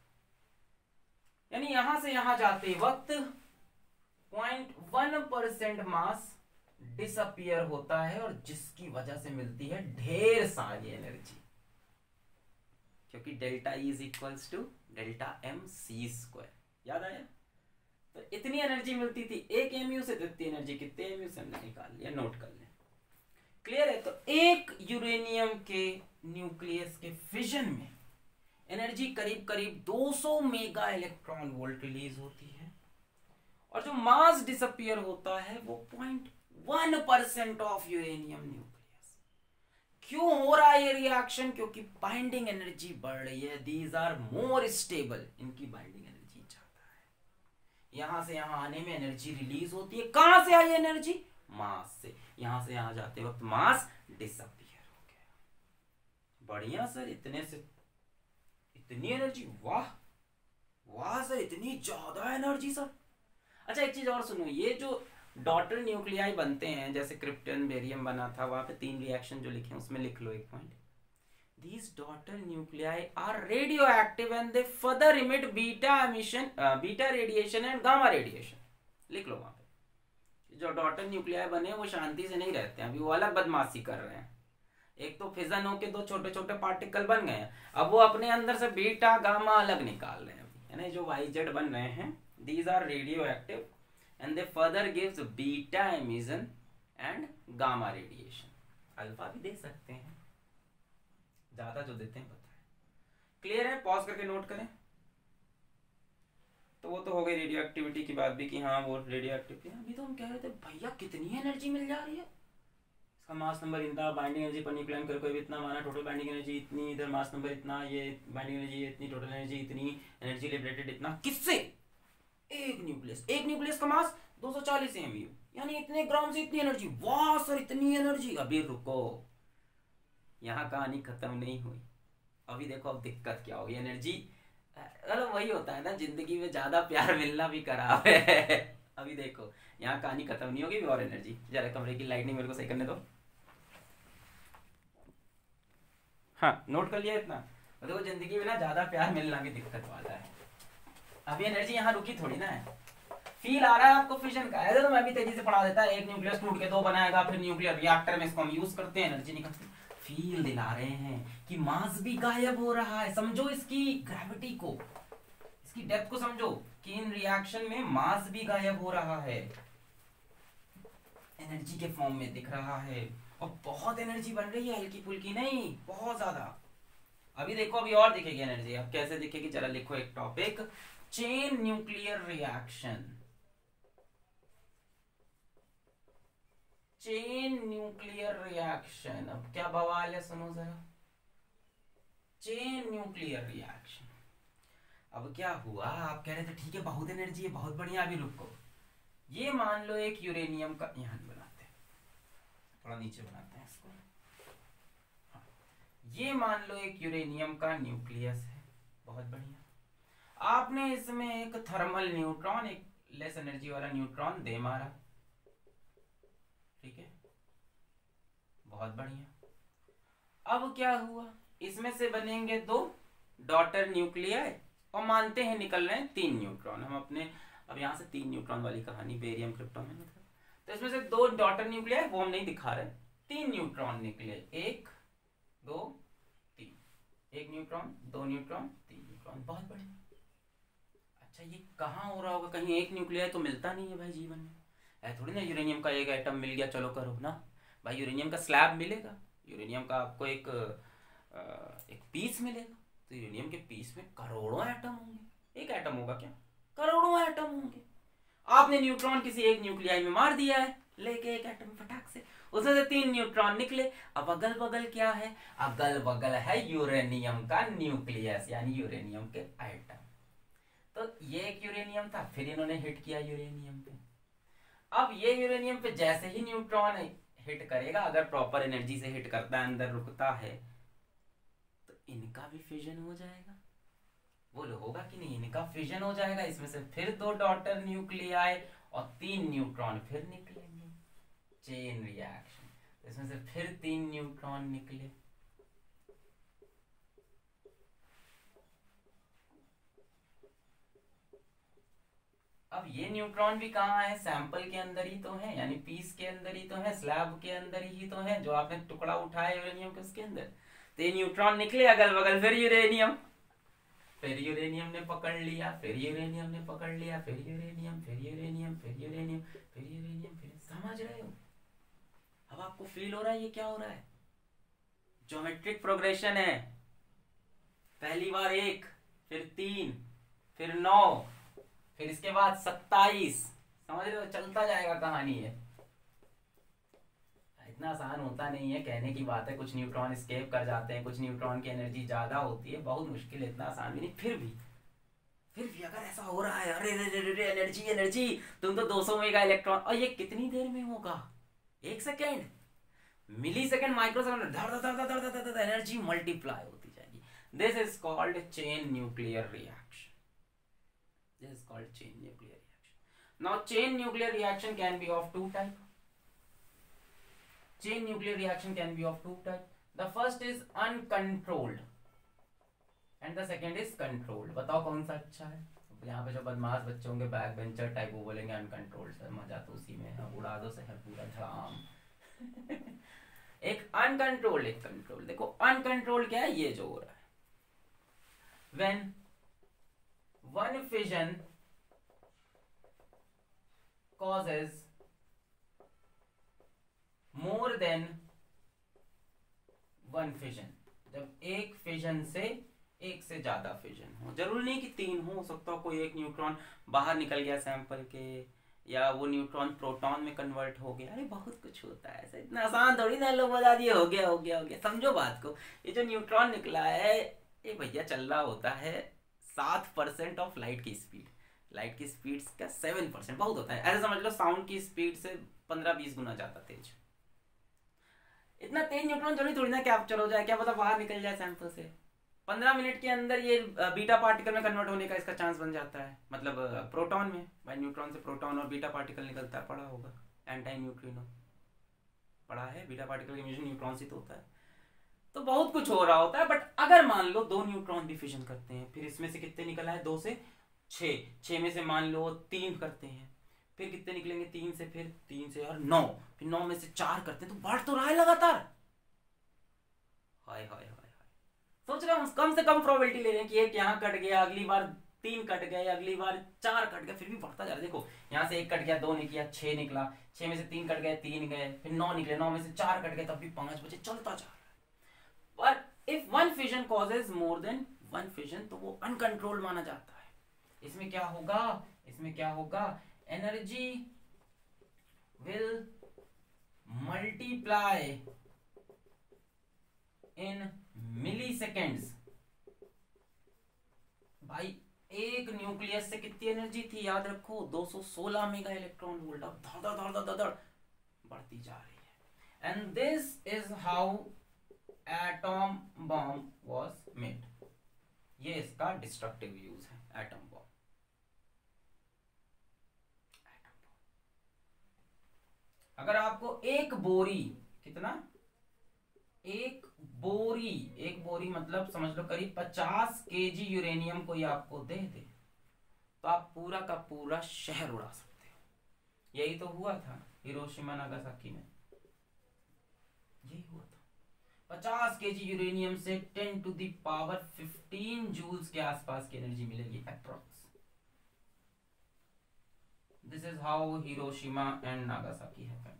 Speaker 1: यानी यहां से यहां जाते वक्त point one percent mass disappear होता है, और जिसकी वजह से मिलती है ढेर सारी एनर्जी, क्योंकि delta E is equals to delta M C square. याद आया? तो इतनी एनर्जी मिलती थी एक एमयू से, तो इतनी एनर्जी कितने एमयू से हमने निकाल लिया. नोट कर लें. क्लियर है? तो एक यूरेनियम के न्यूक्लियस के फिजन में एनर्जी करीब करीब दो सौ मेगा इलेक्ट्रॉन वोल्ट रिलीज होती है, और जो मास डिसअपियर होता है वो point one percent of uranium nucleus. क्यों हो रहा है ये रिएक्शन? क्योंकि बाइंडिंग एनर्जी बढ़ रही है. दीज आर मोर स्टेबल, इनकी बाइंडिंग एनर्जी ज्यादा है. यहां से यहां आने में एनर्जी रिलीज होती है. कहां से आई एनर्जी? मास से. यहां से यहां जाते वक्त मास डिसअपियर हो गया. बढ़िया सर, इतने से इतनी एनर्जी, वाह वाह सर, इतनी ज्यादा एनर्जी सर. अच्छा एक चीज और सुनो, ये जो डॉटर न्यूक्लियाई बनते हैं, जैसे क्रिप्टन बेरियम बना था, वहां पे तीन रिएक्शन जो लिखे हैं उसमें लिख लो एक point. These daughter nuclei are radioactive and they further emit beta emission, uh, beta radiation and gamma radiation. लिख लो वहां पे. जो डॉटर न्यूक्लियाई बने वो शांति से नहीं रहते हैं, अभी वो अलग बदमाशी कर रहे हैं. एक तो फिजन होके दो छोटे छोटे पार्टिकल बन गए हैं, अब वो अपने अंदर से बीटा गामा अलग निकाल रहे हैं. यानी जो वाई जेड बन रहे हैं, these are radioactive and they further gives beta emission and gamma radiation. Alpha भी दे सकते हैं, ज्यादा जो देते हैं पता है. क्लियर है? पॉज करके नोट करें. तो वो तो हो गई रेडियो एक्टिविटी की बात भी, कि हाँ वो रेडियो एक्टिविटी. अभी तो हम कह रहे थे भैया कितनी एनर्जी मिल जा रही है, इसका मास नंबर इतना, बाइंडिंग एनर्जी पर न्यूक्लियन कर कोई भी इतना माना, टोटल बाइंडिंग एनर्जी इतनी, इधर मास नंबर इतना, ये बाइंडिंग एनर्जी इतनी, टोटल एनर्जी इतनी, एनर्जी लिबरेटेड इतना. किससे? एक न्यूक्लियस. एक न्यूक्लियस का मास दो सौ चालीस एमयू, यानी इतने ग्राम से इतनी एनर्जी. वाह सर, इतनी एनर्जी. अभी रुको, यहाँ कहानी खत्म नहीं हुई. अभी देखो अब दिक्कत क्या होगी. एनर्जी मतलब वही होता है ना, जिंदगी में ज्यादा प्यार मिलना भी खराब है. अभी देखो यहाँ कहानी खत्म नहीं होगी, और एनर्जी. जरा कमरे की लाइटिंग मेरे को सही करने दो. हाँ नोट कर लिया इतना. देखो जिंदगी में ना ज्यादा प्यार मिलना भी दिक्कत वाला है. अभी एनर्जी यहाँ रुकी थोड़ी ना है. फील आ रहा है आपको फिजन का? ऐसे तो मैं भी तेजी से पढ़ा देता है. एक न्यूक्लियस टूट के दो बनाएगा, फिर न्यूक्लियर रिएक्टर में इसको हम यूज करते हैं, एनर्जी निकलती है. फील दिला रहे हैं कि मास भी गायब हो रहा है. समझो इसकी ग्रेविटी को, इसकी डेप्थ को समझो, कि इन रिएक्शन में मास भी गायब हो रहा है, एनर्जी के फॉर्म में दिख रहा है, और बहुत एनर्जी बन रही है, हल्की फुल्की नहीं, बहुत ज्यादा. अभी देखो अभी और दिखेगी एनर्जी. अब कैसे दिखेगी? चला लिखो एक topic, chain nuclear reaction. Chain nuclear reaction. अब क्या बवाल है सुनो जरा. Chain nuclear reaction. अब क्या हुआ? आप कह रहे थे ठीक है बहुत एनर्जी है, बहुत बढ़िया. अभी रुको, ये मान लो एक यूरेनियम का, यहाँ बनाते हैं, थोड़ा नीचे बनाते हैं इसको. हाँ, ये मान लो एक यूरेनियम का न्यूक्लियस है, बहुत बढ़िया. आपने इसमें एक थर्मल न्यूट्रॉन, एक लेस एनर्जी वाला न्यूट्रॉन दे मारा, ठीक है. बहुत बढ़िया। अब क्या हुआ, इसमें से बनेंगे दो डॉटर न्यूक्लियाई और मानते हैं निकल रहे हैं तीन न्यूट्रॉन। हम अपने अब यहाँ से तीन न्यूट्रॉन वाली कहानी बेरियम क्रिप्टॉन में मतलब, तो इसमें से दो डॉटर न्यूक्लियाई वो हम नहीं दिखा रहे, तीन न्यूट्रॉन निकले, एक दो तीन, एक न्यूट्रॉन दो न्यूट्रॉन तीन न्यूट्रॉन, बहुत बढ़िया। अच्छा ये कहाँ हो रहा होगा, कहीं एक न्यूक्लियाई तो मिलता नहीं है भाई जीवन में, ऐ थोड़ी ना यूरेनियम का एक एटम मिल गया चलो करो ना भाई, यूरेनियम का स्लैब मिलेगा, यूरेनियम का आपको एक एक पीस मिलेगा, तो यूरेनियम के पीस में करोड़ों एटम होंगे, एक एटम होगा क्या, करोड़ों एटम होंगे। आपने न्यूट्रॉन किसी एक न्यूक्लियाई में मार दिया है लेके एक एटम फटाक से, उसमें से तीन न्यूट्रॉन निकले। अब अगल बगल क्या है, अगल बगल है यूरेनियम का न्यूक्लियस यानी यूरेनियम के एटम। तो ये एक यूरेनियम था, फिर इन्होंने हिट किया यूरेनियम पे। अब ये यूरेनियम पे जैसे ही न्यूट्रॉन हिट करेगा, अगर प्रॉपर एनर्जी से हिट करता है, अंदर रुकता है, तो इनका भी फिजन हो जाएगा। बोलो होगा कि नहीं, इनका फिजन हो जाएगा, इसमें से फिर दो डॉटर न्यूक्लियाई और तीन न्यूट्रॉन फिर निकलेंगे, चेन रिएक्शन, इसमें से फिर तीन न्यूट्रॉन निकले। अब ये न्यूट्रॉन भी कहाँ है, सैंपल के अंदर ही तो है, यानी पीस के अंदर ही तो है, स्लैब के अंदर ही तो है, जो आपने टुकड़ा उठाया यूरेनियम के उसके अंदर। तो ये न्यूट्रॉन निकले अगल बगल, फिर यूरेनियम, फिर यूरेनियम ने पकड़ लिया, फिर यूरेनियम ने पकड़ लिया, फिर यूरेनियम, फिर यूरेनियम, फिर यूरेनियम, फिर यूरेनियम, फिर समझ रहे हो। अब आपको फील हो रहा है ये क्या हो रहा है, ज्योमेट्रिक प्रोग्रेशन है, पहली बार एक, फिर तीन, फिर नौ, फिर इसके बाद सत्ताईस, समझ रहे हो, चलता जाएगा कहानी है। इतना आसान होता नहीं है, कहने की बात है, कुछ न्यूट्रॉन एस्केप कर जाते हैं, कुछ न्यूट्रॉन की एनर्जी ज्यादा होती है, बहुत मुश्किल है, इतना आसान भी नहीं। फिर भी फिर भी अगर ऐसा हो रहा है, अरे अरे एनर्जी एनर्जी, तुम तो दो सौ मेगा इलेक्ट्रॉन, और ये कितनी देर में होगा, एक second, millisecond, microsecond, धड़ धड़ धड़ धड़ धड़ धड़ एनर्जी मल्टीप्लाई होती जाएगी। This is called chain nuclear reaction, this is called chain nuclear reaction. Now chain nuclear reaction can be of two type, chain nuclear reaction can be of two type. The first is uncontrolled and the second is controlled. बताओ कौन सा अच्छा है। यहाँ पे जो बदमाश बच्चे होंगे, बैक बेंचर टाइप, वो बोलेंगे अनकंट्रोल्ड, सर मजा तो उसी में है, उड़ा दो शहर पूरा धड़ाम। एक अनकंट्रोल्ड एक कंट्रोल। देखो अनकंट्रोल्ड क्या है, ये जो हो रहा है, when one fission causes more than one fission, जब एक फिजन से एक से ज्यादा फिजन हो, जरूरी नहीं कि तीन हो, हो सकता हो कोई एक न्यूट्रॉन बाहर निकल गया सैंपल के, या वो न्यूट्रॉन प्रोटॉन में कन्वर्ट हो गया, अरे बहुत कुछ होता है ऐसा, इतना आसान थोड़ी ना लोग बता दिए हो गया हो गया हो गया। समझो बात को, ये जो न्यूट्रॉन निकला है ये भैया चल रहा होता है सात परसेंट ऑफ लाइट की स्पीड, लाइट की स्पीड का सेवन परसेंट बहुत होता है, ऐसे समझ लो साउंड की स्पीड से पंद्रह बीस गुना ज्यादा तेज। इतना तेज न्यूट्रॉन जरूरी थोड़ी ना कैप्चर हो जाए, क्या पता बाहर निकल जाए सैंपल से, पंद्रह मिनट के अंदर ये बीटा पार्टिकल में कन्वर्ट होने का इसका चांस बन जाता है, मतलब प्रोटॉन में, भाई न्यूट्रॉन से प्रोटॉन और बीटा पार्टिकल निकलता है, पढ़ा होगा, एंटी न्यूट्रिनो पढ़ा है, बीटा पार्टिकल के म्यूजिक न्यूट्रॉन से तो होता है, तो बहुत कुछ हो रहा होता है। बट अगर मान लो दो न्यूट्रॉन भी फिजन करते हैं, फिर इसमें से कितने निकला है, दो से छः, छः में से मान लो तीन करते हैं, फिर कितने निकलेंगे, तीन से, फिर तीन से और नौ, फिर नौ में से चार करते हैं, तो बढ़ तो रहा है लगातार। हाय हाय हाय हाय, सोच रहा हूं कम से कम प्रोबेबिलिटी ले रहे हैं कि एक यहाँ कट गया, अगली बार तीन कट गए, अगली बार चार कट गए, फिर भी बढ़ता जा रहा है। देखो यहाँ से एक कट गया, दो ने किया, छह निकला, छह में से तीन कट गए, तीन गए, फिर नौ निकले, नौ में से चार कट गए, तब भी पांच बचे, चलता जा रहा है। पर if one fission causes more than one fission, तो वो अनकंट्रोल्ड माना जाता है। इसमें क्या होगा, इसमें क्या होगा, energy will multiply in milliseconds. भाई एक न्यूक्लियस से कितनी एनर्जी थी याद रखो, दो सौ सोलह मेगा इलेक्ट्रॉन वोल्ट, अब धड़ धड़ धड़ धड़ धड़ बढ़ती जा रही है। And this is how atom bomb was made. ये इसका डिस्ट्रक्टिव यूज है एटम बॉम्ब। अगर आपको एक बोरी, कितना, एक बोरी, एक बोरी मतलब समझ लो करीब पचास केजी यूरेनियम कोई आपको दे दे तो आप पूरा का पूरा शहर उड़ा सकते हो। यही तो हुआ था हिरोशिमा नागासाकी में, यही हुआ था। पचास केजी यूरेनियम से ten to the power fifteen joules के आसपास की एनर्जी मिलेगी approx. This is how Hiroshima and Nagasaki happened.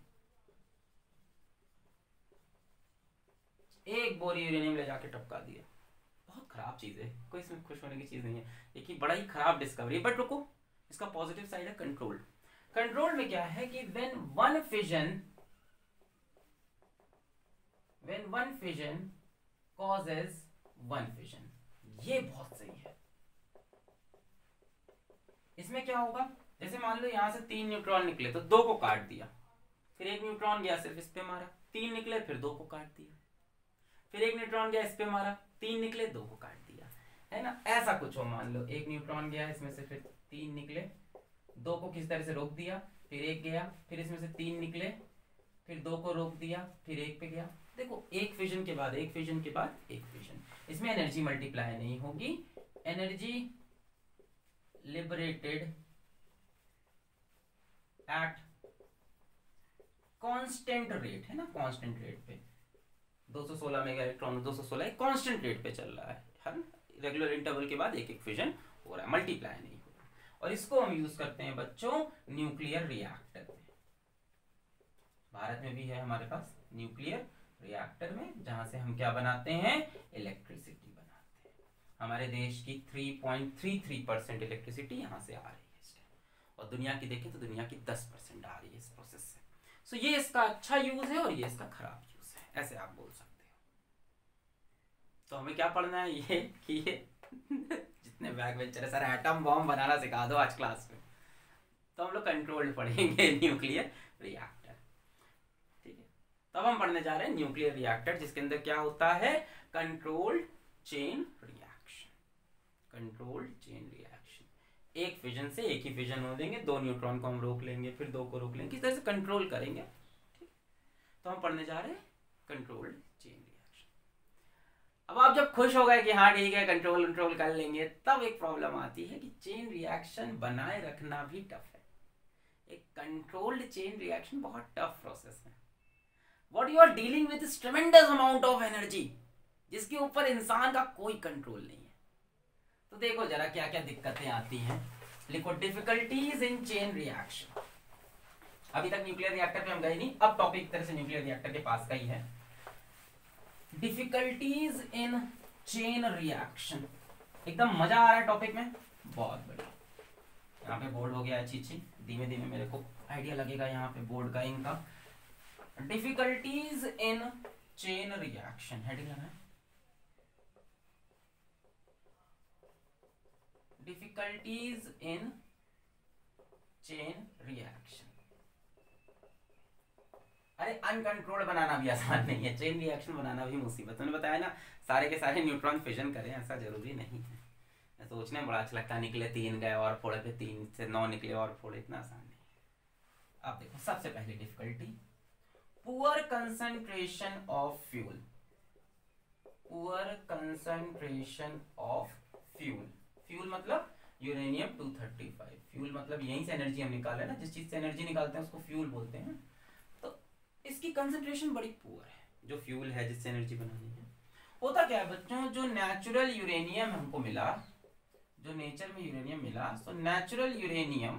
Speaker 1: एक बोरी यूरेनियम ले जाके टपका दिया। बहुत खराब चीज है, कोई इसमें खुश होने की चीज नहीं है, एक ही बड़ा ही खराब डिस्कवरी है। बट रुको, इसका पॉजिटिव साइड है कंट्रोल। कंट्रोल में क्या है कि when one fission when one fission causes one fission, ये बहुत सही है। इसमें क्या होगा, जैसे मान लो यहां से तीन न्यूट्रॉन निकले तो दो को काट दिया, फिर एक न्यूट्रॉन गया सिर्फ इस पे मारा, तीन निकले फिर दो को काट दिया, फिर एक न्यूट्रॉन गया इस पे मारा, तीन निकले दो को काट दिया, है ना। ऐसा कुछ हो, मान लो एक न्यूट्रॉन गया इसमें से फिर तीन निकले, दो को किस तरह से रोक दिया, फिर एक गया, फिर इसमें से तीन निकले, फिर दो को रोक दिया, फिर एक पे गया। देखो एक फिजन के बाद एक फिजन के बाद एक फिजन, इसमें एनर्जी मल्टीप्लाई नहीं होगी, energy liberated at constant rate, है ना, कांस्टेंट रेट पे दो सौ सोलह मेगा इलेक्ट्रॉन दो सौ सोलह एक कांस्टेंट रेट पे चल रहा है, हर रेगुलर इंटरवल के बाद एक एक फिजन हो रहा है, मल्टीप्लाई नहीं हो रहा। और इसको हम यूज करते हैं बच्चों न्यूक्लियर रिएक्टर में। भारत में भी है हमारे पास न्यूक्लियर रिएक्टर में, जहां से हम क्या बनाते हैं, इलेक्ट्रिसिटी बनाते हैं। हमारे देश की तीन पॉइंट तीन तीन परसेंट इलेक्ट्रिसिटी यहां से आ रही है इस टाइम, और दुनिया की देखें तो दुनिया की दस परसेंट आ रही है इस प्रोसेस से। सो so, ये इसका अच्छा यूज है और ये इसका खराब यूज है, ऐसे आप बोल सकते हो। तो हमें क्या पढ़ना है, ये कि ये जितने बैक बेंचर है, सर एटम बॉम्ब बनाना सिखा दो आज क्लास में, तो हम लोग कंट्रोल्ड पढ़ेंगे न्यूक्लियर रिएक्टर। तब हम पढ़ने जा रहे हैं न्यूक्लियर रिएक्टर, जिसके अंदर क्या होता है, controlled chain reaction. Controlled chain reaction, एक फिजन से एक ही फिजन हो देंगे, दो न्यूट्रॉन को हम रोक लेंगे, फिर दो को रोक लेंगे, किस तरह से कंट्रोल करेंगे। ठीक, तो हम पढ़ने जा रहे हैं कंट्रोल्ड चेन रिएक्शन। अब आप जब खुश हो गए कि हाँ ठीक है कंट्रोल कंट्रोल कर लेंगे, तब एक प्रॉब्लम आती है कि चेन रिएक्शन बनाए रखना भी टफ है। एक कंट्रोल्ड चेन रिएक्शन बहुत टफ प्रोसेस है। What you are dealing with is tremendous amount of energy, जिसके ऊपर इंसान का कोई कंट्रोल नहीं है। तो देखो जरा क्या क्या दिक्कतें आती हैं। लिखो डिफिकल्टीज इन चेन रिएक्शन। अभी तक न्यूक्लियर रिएक्टर पे हम गए नहीं, अब टॉपिक एक तरह से न्यूक्लियर रिएक्टर के पास का ही है। डिफिकल्टीज इन चेन रिएक्शन, एकदम मजा आ रहा है टॉपिक में, बहुत बढ़िया। यहाँ पे बोर्ड हो गया अच्छी अच्छी, धीमे धीमे मेरे को आइडिया लगेगा यहाँ पे बोर्ड का इनका। Difficulties in chain reaction, heading है डिफिकल्टीज इन चेन रिएक्शन। अरे अनकंट्रोल्ड बनाना भी आसान नहीं है, चेन रिएक्शन बनाना भी मुसीबत। मैंने बताया ना, सारे के सारे न्यूट्रॉन फिजन करें ऐसा जरूरी नहीं है। सोचने में बड़ा अच्छा लगता है, निकले तीन गए और फोड़े पे तीन से नौ निकले और फोड़े, इतना आसान नहीं है। अब देखो सबसे पहले difficulty, poor concentration of fuel. Poor concentration of fuel, fuel मतलब uranium two thirty five. Fuel मतलब यहीं से एनर्जी हम निकाले ना, जिस चीज से एनर्जी निकालते हैं उसको फ्यूल बोलते हैं। तो इसकी कंसंट्रेशन बड़ी पुअर है, जो फ्यूल है जिससे एनर्जी बनानी है। होता क्या है बच्चों, जो नेचुरल यूरेनियम हमको मिला, जो नेचर में यूरेनियम मिला, तो नेचुरल यूरेनियम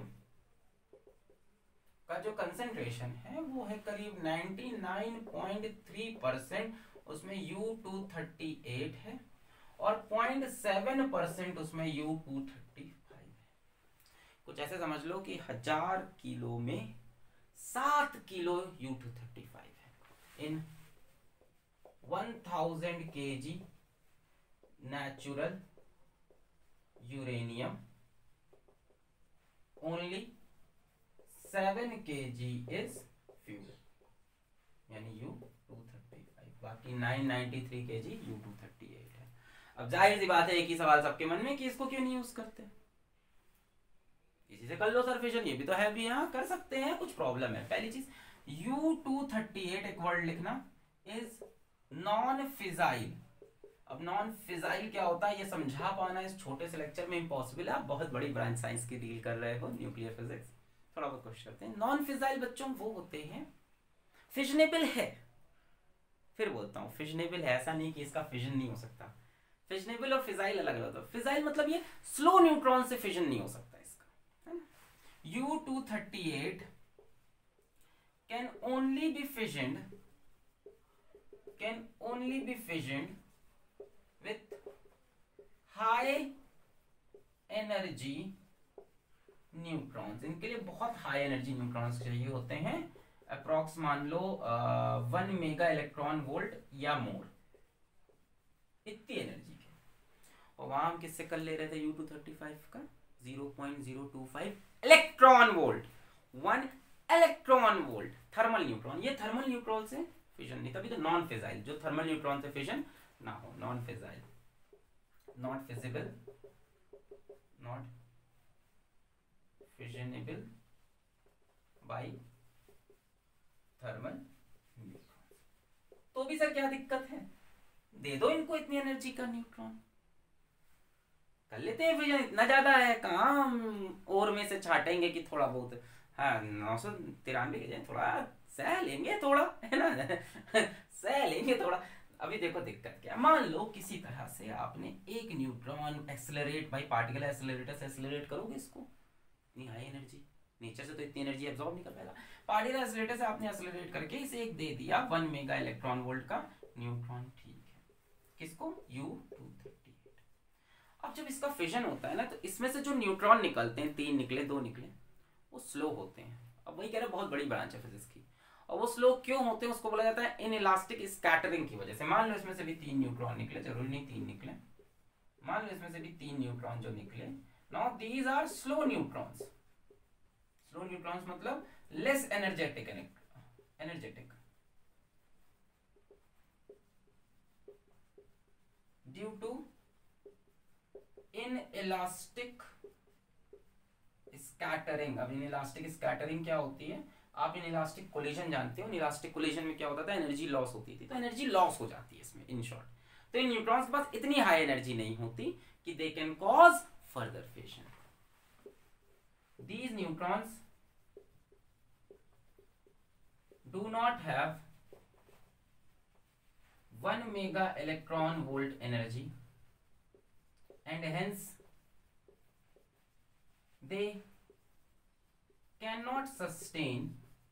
Speaker 1: का जो कंसंट्रेशन है वो है करीब निन्यानवे पॉइंट तीन परसेंट, उसमें यू टू थर्टी एट है, और zero पॉइंट सेवन परसेंट उसमें यू टू थर्टी फाइव है। कुछ ऐसे समझ लो कि हजार किलो में सात kilo U two thirty five है। In one thousand K G natural uranium, only seven kg is fuel, यानी यू टू थर्टी फाइव, बाकी nine ninety three kg U two thirty eight है। अब जाहिर सी बात है, एक ही सवाल सबके मन में कि इसको क्यों नहीं यूज करते। इसी से कर लो सर फिशन, ये भी तो है भी, यहाँ कर सकते हैं, कुछ प्रॉब्लम है। पहली चीज यू टू थर्टी एट एक वर्ड लिखना, इज नॉन फिजाइल। अब नॉन फिजाइल क्या होता है ये समझा पाना इस छोटे से लेक्चर में इम्पॉसिबल है। आप बहुत बड़ी ब्रांच साइंस की डील कर रहे हो, न्यूक्लियर फिजिक्स, थोड़ा बहुत कोशिश करते हैं। नॉन फिजाइल बच्चों वो होते हैं, फिजनेबल है, फिर बोलता हूँ फिजनेबल है, ऐसा नहीं कि इसका फिजन नहीं हो सकता। फिजनेबल और फिजाइल अलग अलग होता है। फिजाइल मतलब ये स्लो न्यूट्रॉन से फिजन नहीं हो सकता इसका, है ना। U two thirty eight can only be fissioned can only be fissioned with high energy neutrons. इनके लिए बहुत हाई एनर्जी न्यूट्रॉन्स चाहिए होते हैं, अप्रॉक्स मान लो वन मेगा इलेक्ट्रॉन वोल्ट या मोर, इतनी एनर्जी के। और वहां हम किससे कर ले रहे थे यू टू थर्टी फाइव का zero point zero two five electron volt, one electron volt thermal neutron. ये थर्मल न्यूट्रॉन से फिजन नहीं, तभी तो नॉन फिजाइल, जो थर्मल न्यूट्रॉन से फिजन ना हो, non fissile, not feasible, not fissionable by thermal neutron. तो भी सर क्या दिक्कत है, दे दो इनको इतनी एनर्जी का न्यूट्रॉन, कर लेते हैं फिजन। इतना ज्यादा है कहाँ हम और में से छाटेंगे कि थोड़ा बहुत, हाँ नौ सौ तिरानवे के जाए थोड़ा सह लेंगे, थोड़ा है ना सह लेंगे थोड़ा। अभी देखो दिक्कत क्या, मान लो किसी तरह से आपने एक neutron accelerate by particle accelerator से एक्सेलरेट करोगे इसको, इतनी हाई एनर्जी, नेचर से तो इतनी एनर्जी एब्जॉर्ब नहीं कर पाएगा। पार्टिकल एक्सेलरेटर से आपने एक्सेलरेट करके इसे एक दे दिया वन मेगा इलेक्ट्रॉन वोल्ट का न्यूट्रॉन, ठीक है, किसको यू टू थर्टी एट। अब जब इसका फिजन होता है ना तो इसमें से जो न्यूट्रॉन निकलते हैं, तीन निकले दो निकले, वो स्लो होते हैं। अब वही कह रहे बहुत बड़ी ब्रांच है फिजिक्स की। और वो स्लो क्यों होते हैं उसको बोला जाता है इन इलास्टिक स्कैटरिंग की वजह से। मान लो इसमें से भी तीन न्यूट्रॉन निकले, जरूरी नहीं तीन निकले, मान लो इसमें से भी तीन न्यूट्रॉन जो निकले, now these are slow neutrons. Slow neutrons मतलब less energetic, energetic due to inelastic scattering. अब इन इलास्टिक स्कैटरिंग क्या होती है, आप इन इलास्टिक कोलिजन जानते हो, इन इलास्टिक कोलिजन में क्या होता था, एनर्जी लॉस होती थी, तो एनर्जी लॉस हो जाती है इसमें इन शॉर्ट। तो इन न्यूट्रॉन्स के पास इतनी हाई एनर्जी नहीं होती कि they can cause further fission. These neutrons do not have one mega electron volt energy and hence they cannot sustain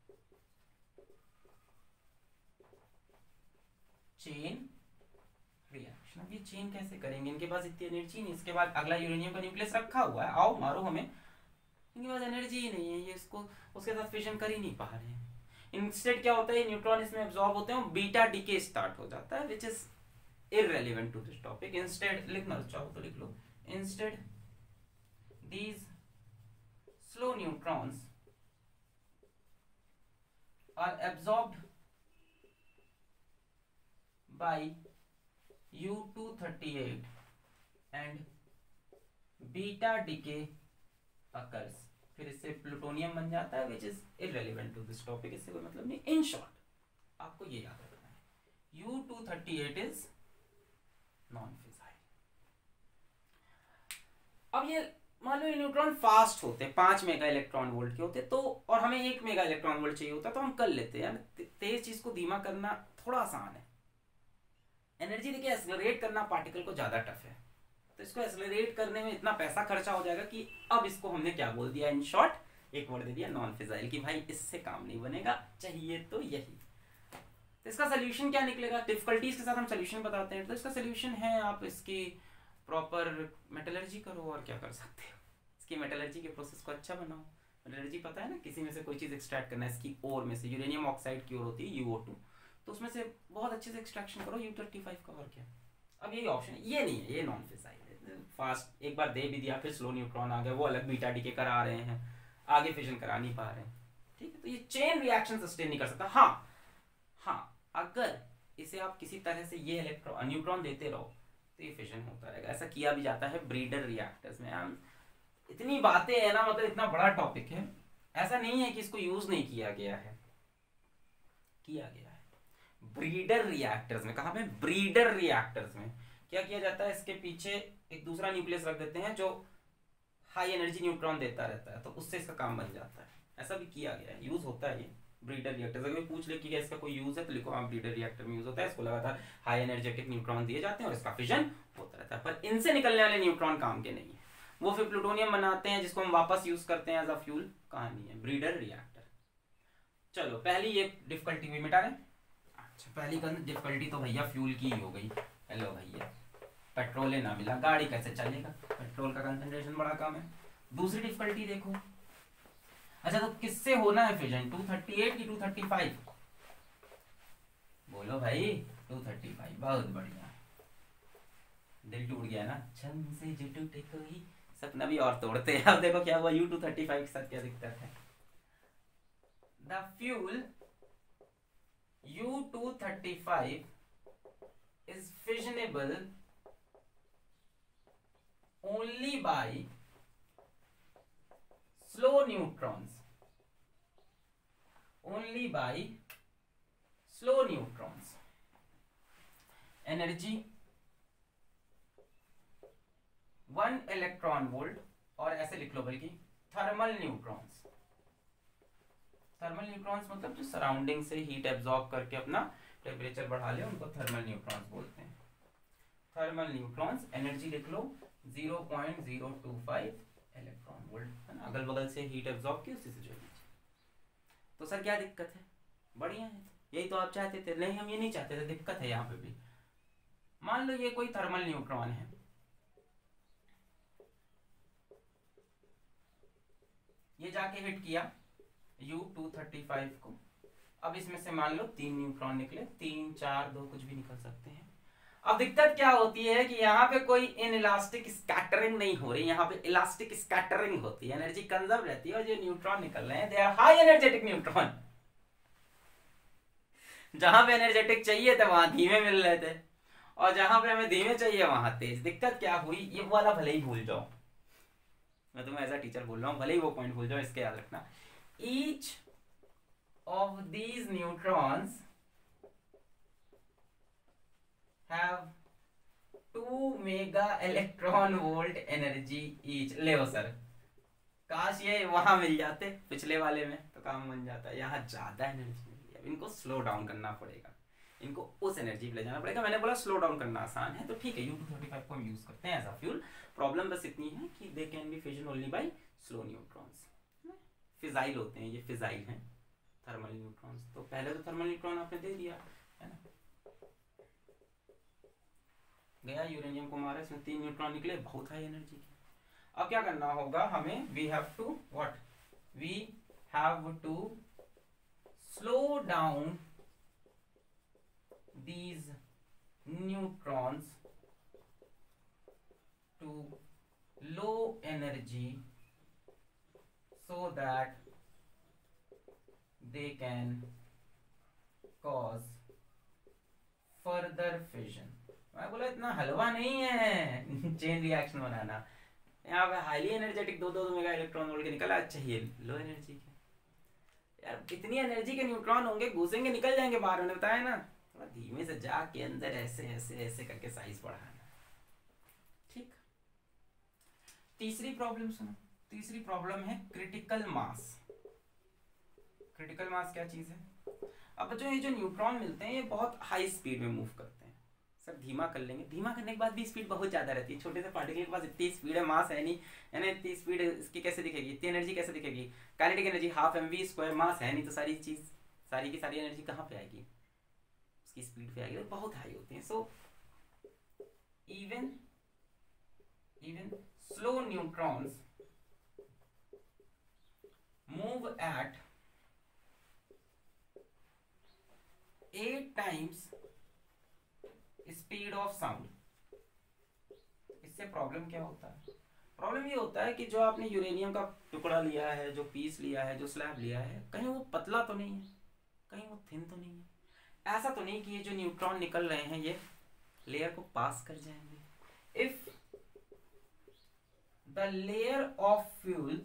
Speaker 1: chain reaction। अब ये चेन कैसे करेंगे, इनके पास इतनी एनर्जी नहीं। इसके बाद अगला यूरेनियम का न्यूक्लियस रखा हुआ है, आओ मारो हमें, इनके पास एनर्जी ही नहीं है, ये इसको उसके साथ फिशन कर ही नहीं पा रहे हैं। इंस्टेड क्या होता है, न्यूट्रॉन इसमें एब्जॉर्ब होते हैं, बीटा डीके स्टार्ट हो जाता है, which is irrelevant to this topic. Instead लिखना चाहो तो लिख लो, instead these slow neutrons are absorbed by U two thirty-eight and beta decay occurs। फिर इससे प्लूटोनियम बन जाता है, which is irrelevant to this topic, इससे कोई मतलब नहीं। in short आपको ये याद रखना है, U two thirty-eight is non-fissile। अब ये मान लो ये न्यूट्रॉन फास्ट होते हैं, पांच मेगा इलेक्ट्रॉन वोल्ट के होते तो, और हमें एक मेगा इलेक्ट्रॉन वोल्ट चाहिए होता तो हम कर लेते हैं। तेज चीज को धीमा करना थोड़ा आसान है, एनर्जी देके एक्सेलरेट करना पार्टिकल को ज्यादा टफ है। तो इसको एक्सेलरेट करने में इतना पैसा खर्चा हो जाएगा कि अब इसको हमने क्या बोल दिया, इन शॉर्ट एक वर्ड दे दिया नॉन फिजाइल, कि भाई इससे काम नहीं बनेगा, चाहिए तो यही। तो इसका सोल्यूशन क्या निकलेगा, डिफिकल्टीज के साथ हम सोल्यूशन बताते हैं। तो इसका सोल्यूशन है आप इसकी प्रॉपर मेटलर्जी करो, और क्या कर सकते हो, इसकी मेटलर्जी के प्रोसेस को अच्छा बनाओ। मेटलर्जी पता है ना, किसी में से कोई चीज एक्सट्रैक्ट करना है, इसकी ओर में से यूरेनियम ऑक्साइड की ओर होती है यू ओ टू, तो उसमें से बहुत अच्छे से एक्सट्रैक्शन करो यू थर्टी फाइव का, और क्या। अब यही ऑप्शन है, ये नहीं है, ये नॉन फिजाइल है। फास्ट एक बार दे भी दिया, फिर स्लो न्यूट्रॉन आ गया, वो अलग बीटा डीके करा रहे हैं, आगे फिजन करा नहीं पा रहे हैं, ठीक है। तो ये चेन रिएक्शन सस्टेन नहीं कर सकता। हाँ हाँ अगर इसे आप किसी तरह से ये इलेक्ट्रॉन न्यूट्रॉन देते रहो तो ये फिशन होता रहेगा। ऐसा किया भी जाता है ब्रीडर रिएक्टर्स में। हम इतनी बातें है ना, मतलब इतना बड़ा टॉपिक है, ऐसा नहीं है कि इसको यूज नहीं किया गया है, किया गया है। ब्रीडर रिएक्टर्स में। कहां पे? ब्रीडर रिएक्टर्स में क्या किया जाता है, इसके पीछे एक दूसरा न्यूक्लियस रख देते हैं जो हाई एनर्जी न्यूट्रॉन देता रहता है, तो उससे इसका काम बन जाता है। ऐसा भी किया गया है, यूज होता है ये ब्रीडर रिएक्टर। अगर पूछ ले कि इसका कोई यूज है तो लिखो हाँ ब्रीडर रिएक्टर में यूज होता है। इसको लगातार हाई एनर्जेटिक न्यूट्रॉन दिए जाते हैं और इसका फिजन होता रहता है, पर इनसे निकलने वाले न्यूट्रॉन काम के नहीं है। वो फिर प्लूटोनियम बनाते हैं जिसको हम वापस यूज करते हैं एज अ फ्यूल। कहानी है ब्रीडर रिएक्टर। चलो पहली ये डिफिकल्टी भी मिटा रहे। अच्छा पहली डिफिकल्टी तो भैया फ्यूल की ही हो गई। हेलो भैया, पेट्रोल ना मिला, गाड़ी कैसे चलेगा, पेट्रोल का कंसंट्रेशन बड़ा कम है। दूसरी डिफिकल्टी देखो। अच्छा तो किससे होना है फिजन, टू थर्टी एट की टू थर्टी फाइव? बोलो भाई टू थर्टी फाइव। बहुत बढ़िया, दिल टूट गया ना, छन से जो टूटे कोई सपना भी और तोड़ते हैं। अब देखो क्या हुआ, यू टू थर्टी फाइव के साथ क्या दिक्कत है। The fuel U two thirty five is fissionable only by slow neutrons, only by slow neutrons, energy one electron volt, और ऐसे लिख लो बल्कि थर्मल न्यूट्रॉन्स। थर्मल न्यूट्रॉन्स मतलब जो सराउंडिंग से हीट एब्जॉर्ब करके अपना टेम्परेचर बढ़ा ले, उनको थर्मल न्यूट्रॉन्स बोलते हैं। थर्मल न्यूट्रॉन्स, एनर्जी लिख लो zero point zero two five electron volt, है ना, अगल बगल से हीट एब्जॉर्ब की उसी से जो लीजिए। तो सर क्या दिक्कत है? बढ़िया है, यही तो आप चाहते थे। नहीं हम ये नहीं चाहते थे, दिक्कत है यहाँ पे भी। मान लो ये कोई थर्मल न्यूट्रॉन है, ये जाके हिट किया यू टू थर्टी फाइव को। अब इसमें से मान लो तीन न्यूट्रॉन निकले, तीन चार दो कुछ भी निकल सकते हैं। अब दिक्कत क्या होती है कि यहाँ पे कोई इनइलास्टिक स्कैटरिंग नहीं हो रही, यहाँ पे इलास्टिक स्कैटरिंग होती है, एनर्जी कंजर्व रहती है, और जो न्यूट्रॉन निकल रहे हैं they are high energetic neutron. जहां पे एनर्जेटिक चाहिए थे वहां धीमे मिल रहे थे, और जहां पे हमें धीमे चाहिए वहां तेज। दिक्कत क्या हुई, ये वाला भले ही भूल जाओ, मैं तुम्हें एज अ टीचर बोल रहा हूँ, भले ही वो पॉइंट भूल जाओ, इसके याद रखना। Each of these neutrons have two mega electron volt energy each. ले सर, काश ये वहां मिल जाते पिछले वाले में तो काम बन जाता। यहाँ ज्यादा एनर्जी मिल गई, अब इनको स्लो डाउन करना पड़ेगा, इनको उस एनर्जी पे ले जाना पड़ेगा। मैंने बोला स्लो डाउन करना आसान है, तो ठीक है यू टू थर्टी फाइव को हम यूज करते हैं एज अ फ्यूल। प्रॉब्लम बस इतनी है कि they can be fission only by slow neutrons. Fissile होते हैं ये, फिजाइल हैं थर्मल न्यूट्रॉन्स। तो पहले तो थर्मल न्यूट्रॉन आपने दे दिया है ना, गया यूरेनियम को मारा, इसमें तीन न्यूट्रॉन निकले, बहुत हाई एनर्जी के। अब क्या करना होगा हमें, we have to what, we have to slow down these neutrons to low energy so that they can cause further fission। मैं बोला इतना हलवा नहीं है चेन रिएक्शन बनाना। यहाँ पे हाईली एनर्जेटिक दो दो मेगा इलेक्ट्रॉन वोल्ट के निकला, अच्छा ये लो एनर्जी के। यार कितनी एनर्जी के न्यूट्रॉन होंगे, घुसेंगे निकल जाएंगे बाहर, मैंने बताया ना। थोड़ा धीमे से जाके अंदर ऐसे ऐसे ऐसे करके साइज बढ़ाना, ठीक। तीसरी प्रॉब्लम सुनो, तीसरी प्रॉब्लम है क्रिटिकल मास। क्रिटिकल मास क्या चीज है? अब बच्चों ये जो न्यूट्रॉन मिलते हैं ये बहुत हाई स्पीड में मूव करते हैं। सर धीमा कर लेंगे, धीमा करने के बाद भी स्पीड बहुत ज्यादा रहती है। छोटे से पार्टिकल के पास इतनी स्पीड है, मास है नहीं, है ना, इतनी स्पीड इसकी कैसे दिखेगी, इतनी एनर्जी कैसे दिखेगी? Kinetic energy half m v square, mass है नहीं, तो सारी चीज सारी की सारी एनर्जी कहाँ पे आएगी? उसकी स्पीड पे आएगी, तो बहुत हाई होती है। So even even slow neutrons move at eight times speed of sound. इससे प्रॉब्लम क्या होता है? प्रॉब्लम ये होता है कि जो आपने यूरेनियम का टुकड़ा लिया है, जो पीस लिया है, जो स्लैब लिया है, कहीं वो पतला तो नहीं है, कहीं वो थिन तो नहीं है, ऐसा तो नहीं कि ये जो न्यूट्रॉन निकल रहे हैं ये लेयर को पास कर जाएंगे। If the layer of fuel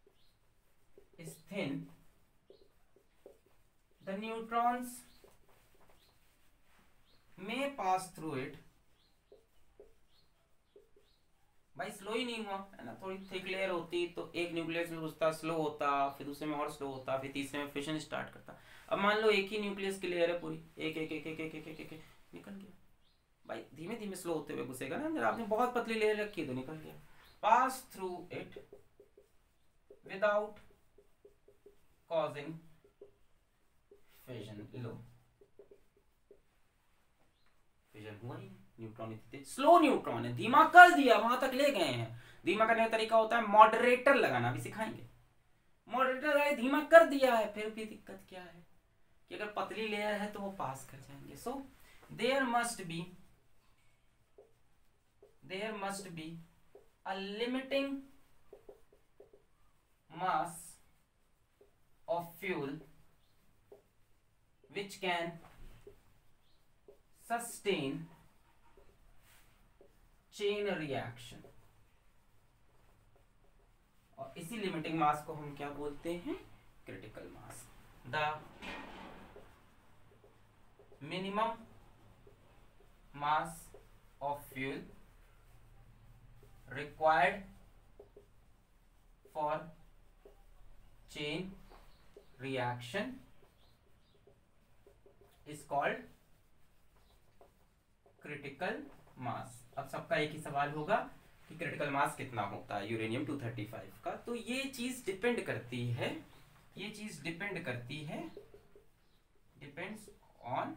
Speaker 1: is thin, the neutrons may pass through it। भाई स्लो ही नहीं हुआ है ना, थोड़ी थिक लेयर होती तो एक न्यूक्लियस में घुसता, स्लो होता, फिर दूसरे में और स्लो होता, फिर तीसरे में फिशन स्टार्ट करता। अब मान लो एक ही न्यूक्लियस की लेयर है पूरी, एक एक एक एक एक एक एक एक, एक निकल गया। भाई धीमे धीमे स्लो होते हुए घुसेगा ना, जब आपने बहुत पतली लेयर रखी तो निकल गया। Pass through it without causing fission. लो फिशन हुआ ही, न्यूट्रॉन इतने स्लो न्यूट्रॉन है, धीमा कर दिया, वहां तक ले गए हैं। धीमा करने का तरीका होता है मॉडरेटर लगाना, भी सिखाएंगे। मॉडरेटर है, धीमा कर दिया है, फिर भी दिक्कत क्या है कि अगर पतली लेयर है तो वो पास कर जाएंगे। So there must be there must be a limiting mass of fuel which can sustain chain reaction। और इसी लिमिटिंग मास को हम क्या बोलते हैं? Critical mass. The minimum mass of fuel required for chain reaction is called critical mass। अब सबका एक ही सवाल होगा कि क्रिटिकल मास कितना होता है यूरेनियम टू थर्टी फाइव का। तो ये चीज डिपेंड करती है ये चीज डिपेंड करती है depends on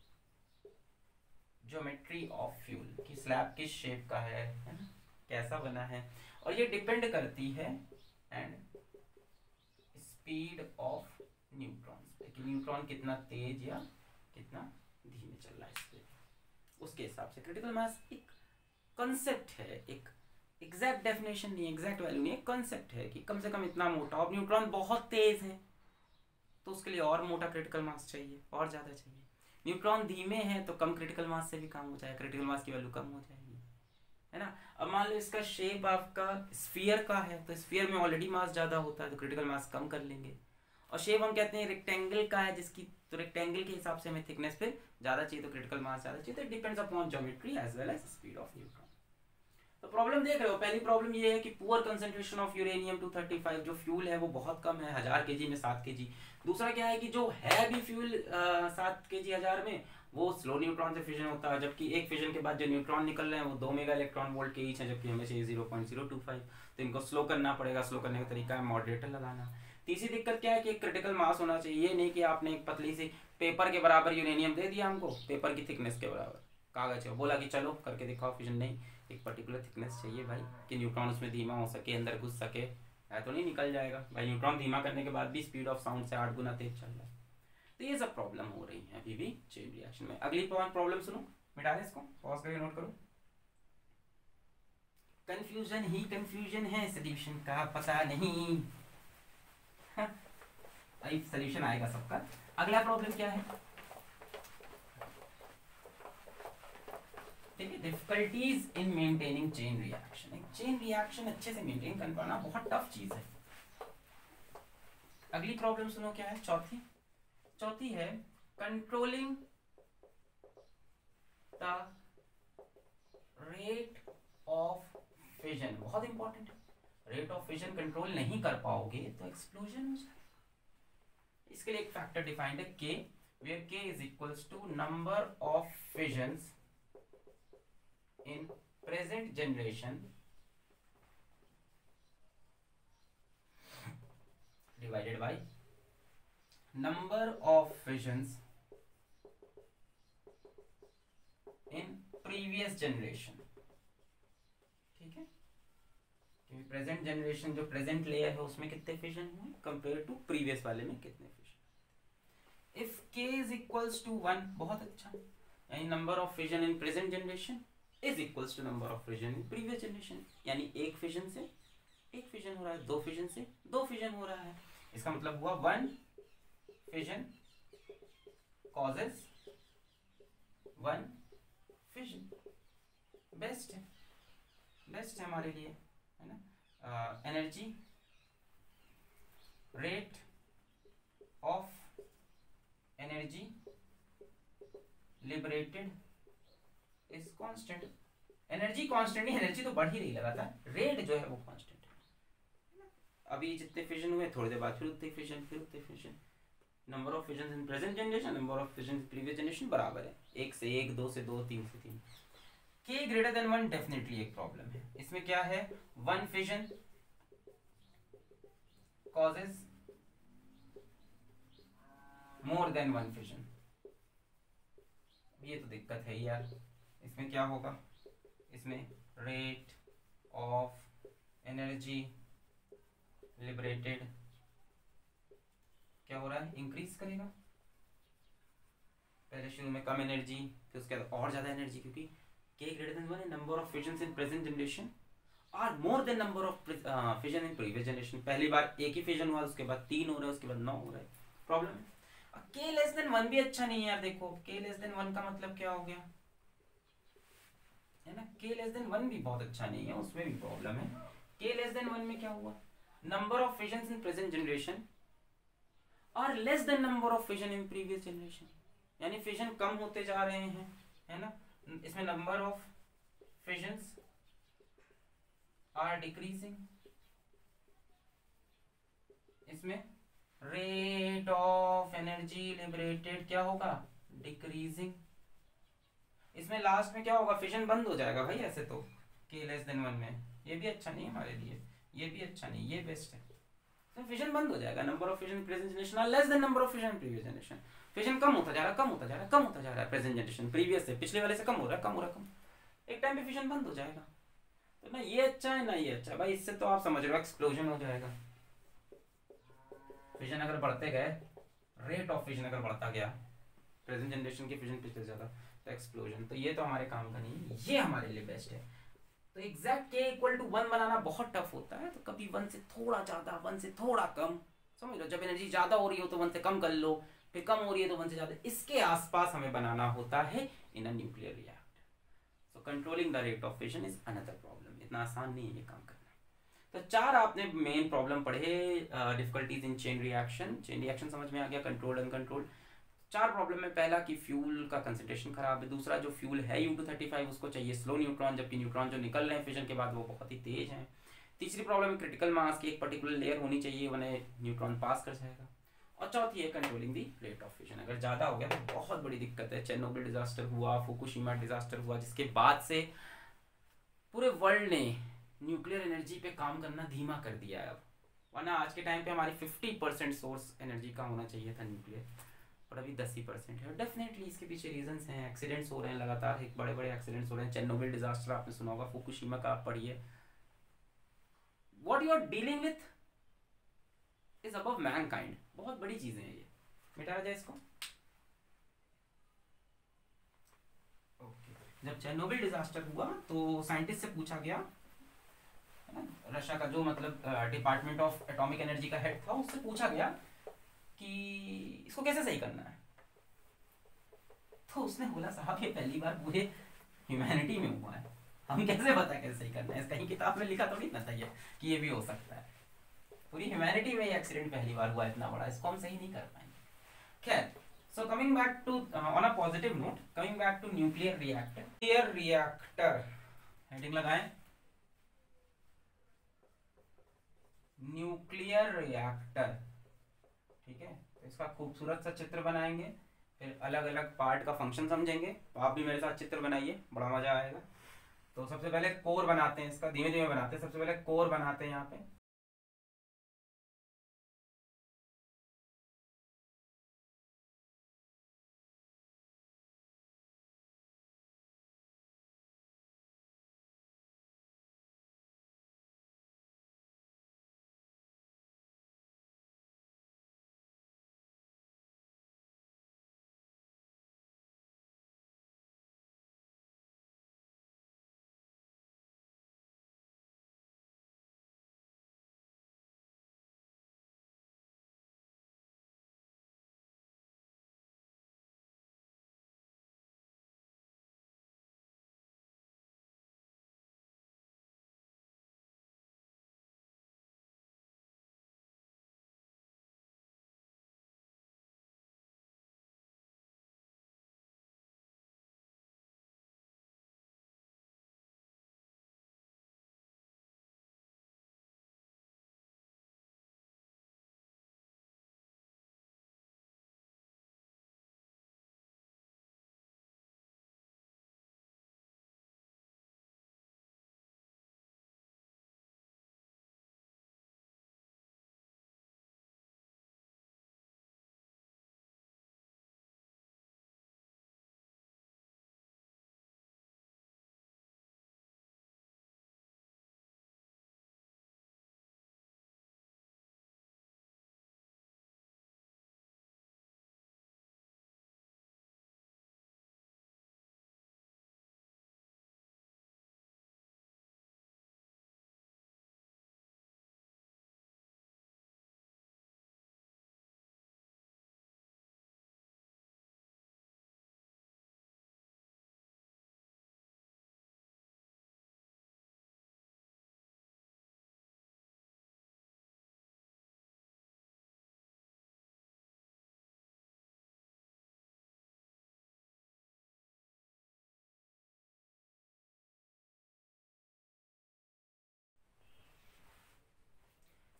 Speaker 1: geometry of fuel कि स्लैब किस शेप का है, है ना, कैसा बना है। और ये डिपेंड करती है एंड स्पीड ऑफ न्यूट्रॉन्स, कि न्यूट्रॉन कितना तेज या कितना धीमे चल रहा है, इस पे उसके हिसाब से क्रिटिकल मास एक कॉन्सेप्ट है, एक एग्जैक्ट डेफिनेशन नहीं, एग्जैक्ट वैल्यू नहीं है, कॉन्सेप्ट है कि कम से कम इतना मोटा। और न्यूट्रॉन बहुत तेज है तो उसके लिए और मोटा क्रिटिकल मास चाहिए, और ज्यादा चाहिए। न्यूट्रॉन धीमे हैं तो कम क्रिटिकल मास से भी काम हो जाएगा, क्रिटिकल मास की वैल्यू कम हो जाएगी, है ना। अब मान लो इसका शेप आपका स्फीयर का है तो स्फीयर में ऑलरेडी मास ज्यादा होता है तो क्रिटिकल मास कम कर लेंगे। और शेप हम कहते हैं रेक्टेंगल का है जिसकी, तो रेक्टेंगल के हिसाब से हमें थिकनेस फिर ज्यादा चाहिए तो क्रिटिकल मास ज्यादा चाहिए। तो it depends upon geometry as well as speed of neutron. तो प्रॉब्लम देख रहे हो, पहली प्रॉब्लम ये है कि poor concentration of uranium two thirty five, जो फ्यूल है वो बहुत कम है, हजार के जी में सात के जी। दूसरा क्या है कि जो है भी फ्यूल सात के जी हजार में, वो स्लो न्यूट्रॉन से फिजन होता है, जबकि एक फिजन के बाद जो न्यूट्रॉन निकल रहे हैं वो दो मेगा इलेक्ट्रॉन वोल्ट के ईच है, जबकि हमें चाहिए zero point zero two five. तो इनको स्लो करना पड़ेगा, स्लो करने का तरीका है मॉडरेटर लगाना। तीसरी दिक्कत क्या है कि एक क्रिटिकल मास होना चाहिए, ये नहीं कि आपने एक पतली सी पेपर के बराबर यूरेनियम दे दिया हमको, पेपर की थिकनेस के बराबर कागज है, बोला कि चलो करके दिखाओ फिजन। नहीं, एक पर्टिकुलर थिकनेस चाहिए भाई कि न्यूट्रॉन उसमें धीमा हो सके, अंदर घुस सके, है तो नहीं निकल जाएगा भाई। न्यूट्रॉन धीमा करने के बाद भी स्पीड ऑफ साउंड से आठ गुना तेज चल रहा है। तो ये सब प्रॉब्लम हो रही है अभी भी चेन रिएक्शन में। अगली प्रॉब्लम सुनो, मिटा दे इसको, पॉज करके नोट करो। कंफ्यूजन ही कंफ्यूजन है, सॉल्यूशन का पता नहीं। अभी सॉल्यूशन आएगा सबका। अगला प्रॉब्लम क्या है? ठीक है, difficulties in maintaining chain reaction. Chain reaction अच्छे से मेंटेन कर पाना बहुत टफ चीज है। अगली प्रॉब्लम सुनो क्या है, चौथी चौथी है controlling the rate of fission. बहुत इंपॉर्टेंट है, रेट ऑफ फिजन कंट्रोल नहीं कर पाओगे तो एक्सप्लोजन हो जाए। इसके लिए एक फैक्टर डिफाइंड है k, where k is equals to number of fissions in present generation divided by number of fissions in previous generation। ठीक है, क्योंकि प्रेजेंट जनरेशन जो प्रेजेंट लेयर है उसमें कितने फिजन हुए कंपेयर टू प्रीवियस वाले में कितने fission. If k is equals to one, बहुत अच्छा, यानी number of fission in present generation is equals to number of fission in previous generation, यानी एक फिजन से एक फिजन हो रहा है, दो फिजन से दो फिजन हो रहा है। इसका मतलब हुआ one fission causes one fission. Best है, बेस्ट है हमारे लिए, है ना। Energy rate of energy liberated is constant. Energy constant नहीं, एनर्जी तो बढ़ ही रही लगातार, रेट जो है वो कांस्टेंट है। अभी जितने फिजन हुए थोड़ी देर बाद फिर उतने फिजन, फिर उतने fission. Number of fission in present generation, number of fission in previous generation बराबर है, एक से एक, दो से दो, तीन से तीन। K greater than one definitely एक प्रॉब्लम है। इसमें क्या है, one fission causes more than one fission। ये तो दिक्कत है यार। इसमें क्या होगा, इसमें रेट ऑफ एनर्जी लिबरेटेड क्या हो रहा है, इंक्रीज करेगा। पहले शुरू में कम एनर्जी, फिर उसके बाद और ज्यादा एनर्जी, क्योंकि k greater than one number of fissions in present generation are more than number of fission in previous generation. पहली बार एक ही फिजन हुआ, उसके बाद तीन हो रहे हैं, उसके बाद नौ हो रहे हैं। प्रॉब्लम है। के लेस देन वन भी अच्छा नहीं है यार। देखो के लेस देन वन का मतलब क्या हो गया है ना, के लेस देन वन भी बहुत अच्छा नहीं है, उसमें भी प्रॉब्लम है। के लेस देन वन में क्या हुआ, number of fissions in present generation are less than number of fission in previous generation, यानी फिजन कम होते जा रहे हैं, है ना। इसमें number of fissions are decreasing, इसमें रेट ऑफ एनर्जी लिबरेटेड क्या होगा, डिक्रीजिंग। इसमें लास्ट में क्या होगा, फिजन बंद हो जाएगा भाई ऐसे तो के लेस देन वन में। ये भी अच्छा नहीं है हमारे लिए, ये भी अच्छा नहीं, ये बेस्ट है। तो फिजन बंद हो जाएगा, number of fission present generation are less than number of fission previous generation. Fission कम होता जा रहा है, कम होता जा रहा है, कम होता जा रहा है प्रेजेंट जनरेशन, प्रीवियस से, पिछले वाले से कम हो रहा है, कम हो रहा है, कम। एक टाइम पे फिजन बंद हो जाएगा। तो ना ये अच्छा है ना ये अच्छा है भाई, इससे तो आप समझ रहे हो एक्सप्लोजन हो जाएगा। फिजन अगर बढ़ते गए, रेट ऑफ फिजन अगर बढ़ता गया, प्रेजेंट जनरेशन के फिजन पिछले ज्यादा, तो एक्सप्लोजन। तो ये तो हमारे काम का नहीं है, ये हमारे लिए बेस्ट है। तो एग्जैक्ट के इक्वल टू वन बनाना बहुत टफ होता है, तो कभी वन से थोड़ा ज्यादा, वन से थोड़ा कम, समझ लो। जब एनर्जी ज्यादा हो रही हो तो वन से कम कर लो, फिर कम हो रही है तो वन से ज्यादा, इसके आसपास हमें बनाना होता है in a nuclear reactor. So controlling the rate of fission is another problem. इतना आसान नहीं है ये काम करना। तो चार आपने मेन प्रॉब्लम पढ़े, difficulties in chain reaction. Chain reaction समझ में आ गया, कंट्रोल्ड अनकंट्रोल्ड। चार प्रॉब्लम में पहला कि फ्यूल का कंसंट्रेशन खराब है, दूसरा जो फ्यूल है यू टू थर्टी फाइव उसको चाहिए स्लो न्यूट्रॉन, जबकि न्यूट्रॉन जो निकल रहे हैं फिजन के बाद वो बहुत ही तेज हैं। तीसरी प्रॉब्लम क्रिटिकल मास की एक पर्टिकुलर लेयर होनी चाहिए, वरना न्यूट्रॉन पास कर जाएगा। और चौथी है controlling the rate of fission. अगर ज्यादा हो गया तो बहुत बड़ी दिक्कत है। चेरनोबिल डिजास्टर हुआ, फुकुशिमा डिजास्टर हुआ, जिसके बाद से पूरे वर्ल्ड ने न्यूक्लियर एनर्जी पे काम करना धीमा कर दिया है अब। वरना आज के टाइम पे हमारी फिफ्टी परसेंट सोर्स एनर्जी का होना चाहिए था न्यूक्लियर, और अभी दस ही परसेंट है। डेफिनेटली इसके पीछे रीजंस हैं, एक्सीडेंट्स हो रहे हैं लगातार, एक बड़े बड़े एक्सीडेंट्स हो रहे हैं। चेरनोबिल डिजास्टर आपने सुना होगा, फुकुशिमा का आप पढ़िए। What you are dealing with is above mankind. बहुत बड़ी चीजें हैं ये, मिटा जाए इसको। जब चेरनोबिल डिजास्टर हुआ तो साइंटिस्ट से पूछा गया, रशिया का जो मतलब डिपार्टमेंट ऑफ एटॉमिक एनर्जी का हेड था, उससे पूछा गया कि इसको कैसे सही करना है। तो उसने बोला साहब ये पहली बार पूरे ह्यूमैनिटी में हुआ है, हम कैसे बता कैसे सही करना है। इसका ही किताब में लिखा थोड़ी ना था ये कि ये भी हो सकता है। पूरी ह्यूमैनिटी में ये एक्सीडेंट पहली बार हुआ इतना बड़ा, इसको हम सही नहीं कर पाएंगे। खैर, so coming back to uh, on a positive note, coming back to nuclear reactor, nuclear reactor heading लगाएं, न्यूक्लियर रिएक्टर, ठीक है। तो इसका खूबसूरत सा चित्र बनाएंगे, फिर अलग अलग पार्ट का फंक्शन समझेंगे। तो आप भी मेरे साथ चित्र बनाइए, बड़ा मजा आएगा। तो सबसे पहले कोर बनाते हैं, इसका धीमे धीमे बनाते हैं। सबसे पहले कोर बनाते हैं यहाँ पे।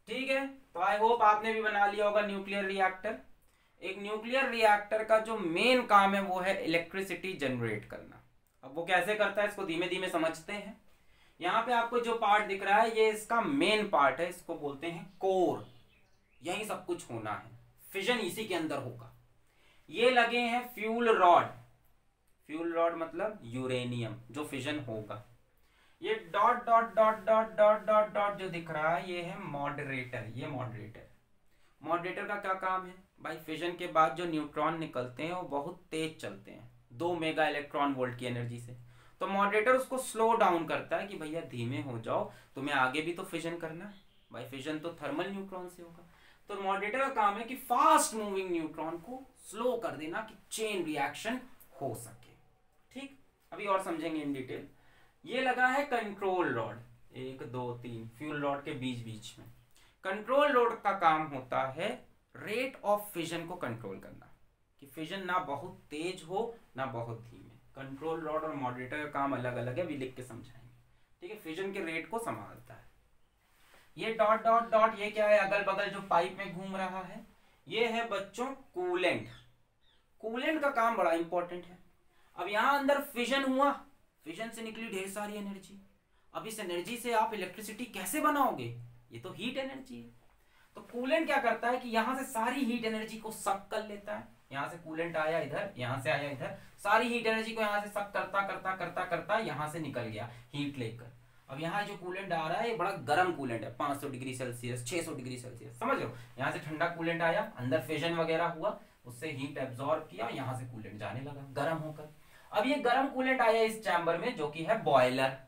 Speaker 1: ठीक है, तो आई होप आपने भी बना लिया होगा न्यूक्लियर रिएक्टर। एक न्यूक्लियर रिएक्टर का जो मेन काम है वो है इलेक्ट्रिसिटी जनरेट करना। अब वो कैसे करता है इसको धीमे धीमे समझते हैं। यहाँ पे आपको जो पार्ट दिख रहा है ये इसका मेन पार्ट है, इसको बोलते हैं कोर। यही सब कुछ होना है, फिजन इसी के अंदर होगा। ये लगे हैं फ्यूल रॉड, फ्यूल रॉड मतलब यूरेनियम जो फिजन होगा। ये dot dot dot dot dot dot dot जो दिख रहा है ये है मॉडरेटर। ये मॉडरेटर मॉडरेटर का क्या काम है भाई, फिजन के बाद जो न्यूट्रॉन निकलते हैं वो बहुत तेज चलते हैं, दो मेगा इलेक्ट्रॉन वोल्ट की एनर्जी से। तो मॉडरेटर उसको स्लो डाउन करता है कि भैया धीमे हो जाओ, तुम्हें आगे भी तो फिजन करना है भाई, फिजन तो थर्मल न्यूट्रॉन से होगा। तो मॉडरेटर का काम है कि फास्ट मूविंग न्यूट्रॉन को स्लो कर देना कि चेन रिएक्शन हो सके। ठीक, अभी और समझेंगे इन डिटेल। ये लगा है कंट्रोल रॉड, एक दो तीन फ्यूल रॉड के बीच बीच में। कंट्रोल रॉड का काम होता है रेट ऑफ फिजन को कंट्रोल करना, कि फिजन ना बहुत तेज हो ना बहुत धीमे। कंट्रोल रॉड और मॉडरेटर का काम अलग अलग है, अभी लिख के समझाएंगे। ठीक है, फिजन के रेट को संभालता है। ये डॉट डॉट डॉट ये क्या है, अगल बगल जो पाइप में घूम रहा है ये है बच्चों कूलेंट। कूलेंट का काम बड़ा इंपॉर्टेंट है। अब यहां अंदर फिजन हुआ, फिजन से निकली ढेर सारी एनर्जी। अब इस एनर्जी से आप इलेक्ट्रिसिटी कैसे बनाओगे, ये तो हीट एनर्जी है। तो कूलेंट क्या करता है कि यहां से सारी हीट एनर्जी को सक कर लेता है। यहां से कूलेंट आया इधर, यहां से आया इधर, सारी हीट एनर्जी को यहां से सक करता करता करता करता यहां से निकल गया हीट लेकर। अब यहाँ जो कूलेंट आ रहा है ये बड़ा गर्म कूलेंट है, पाँच सौ डिग्री सेल्सियस छह सौ डिग्री सेल्सियस, समझ लो। यहाँ से ठंडा कूलेंट आया, अंदर फिजन वगैरह हुआ, उससे हीट एब्जॉर्ब किया, यहाँ से कूलेंट जाने लगा गर्म होकर। अब ये गर्म कूलेंट आया इस चैम्बर में जो कि है बॉयलर।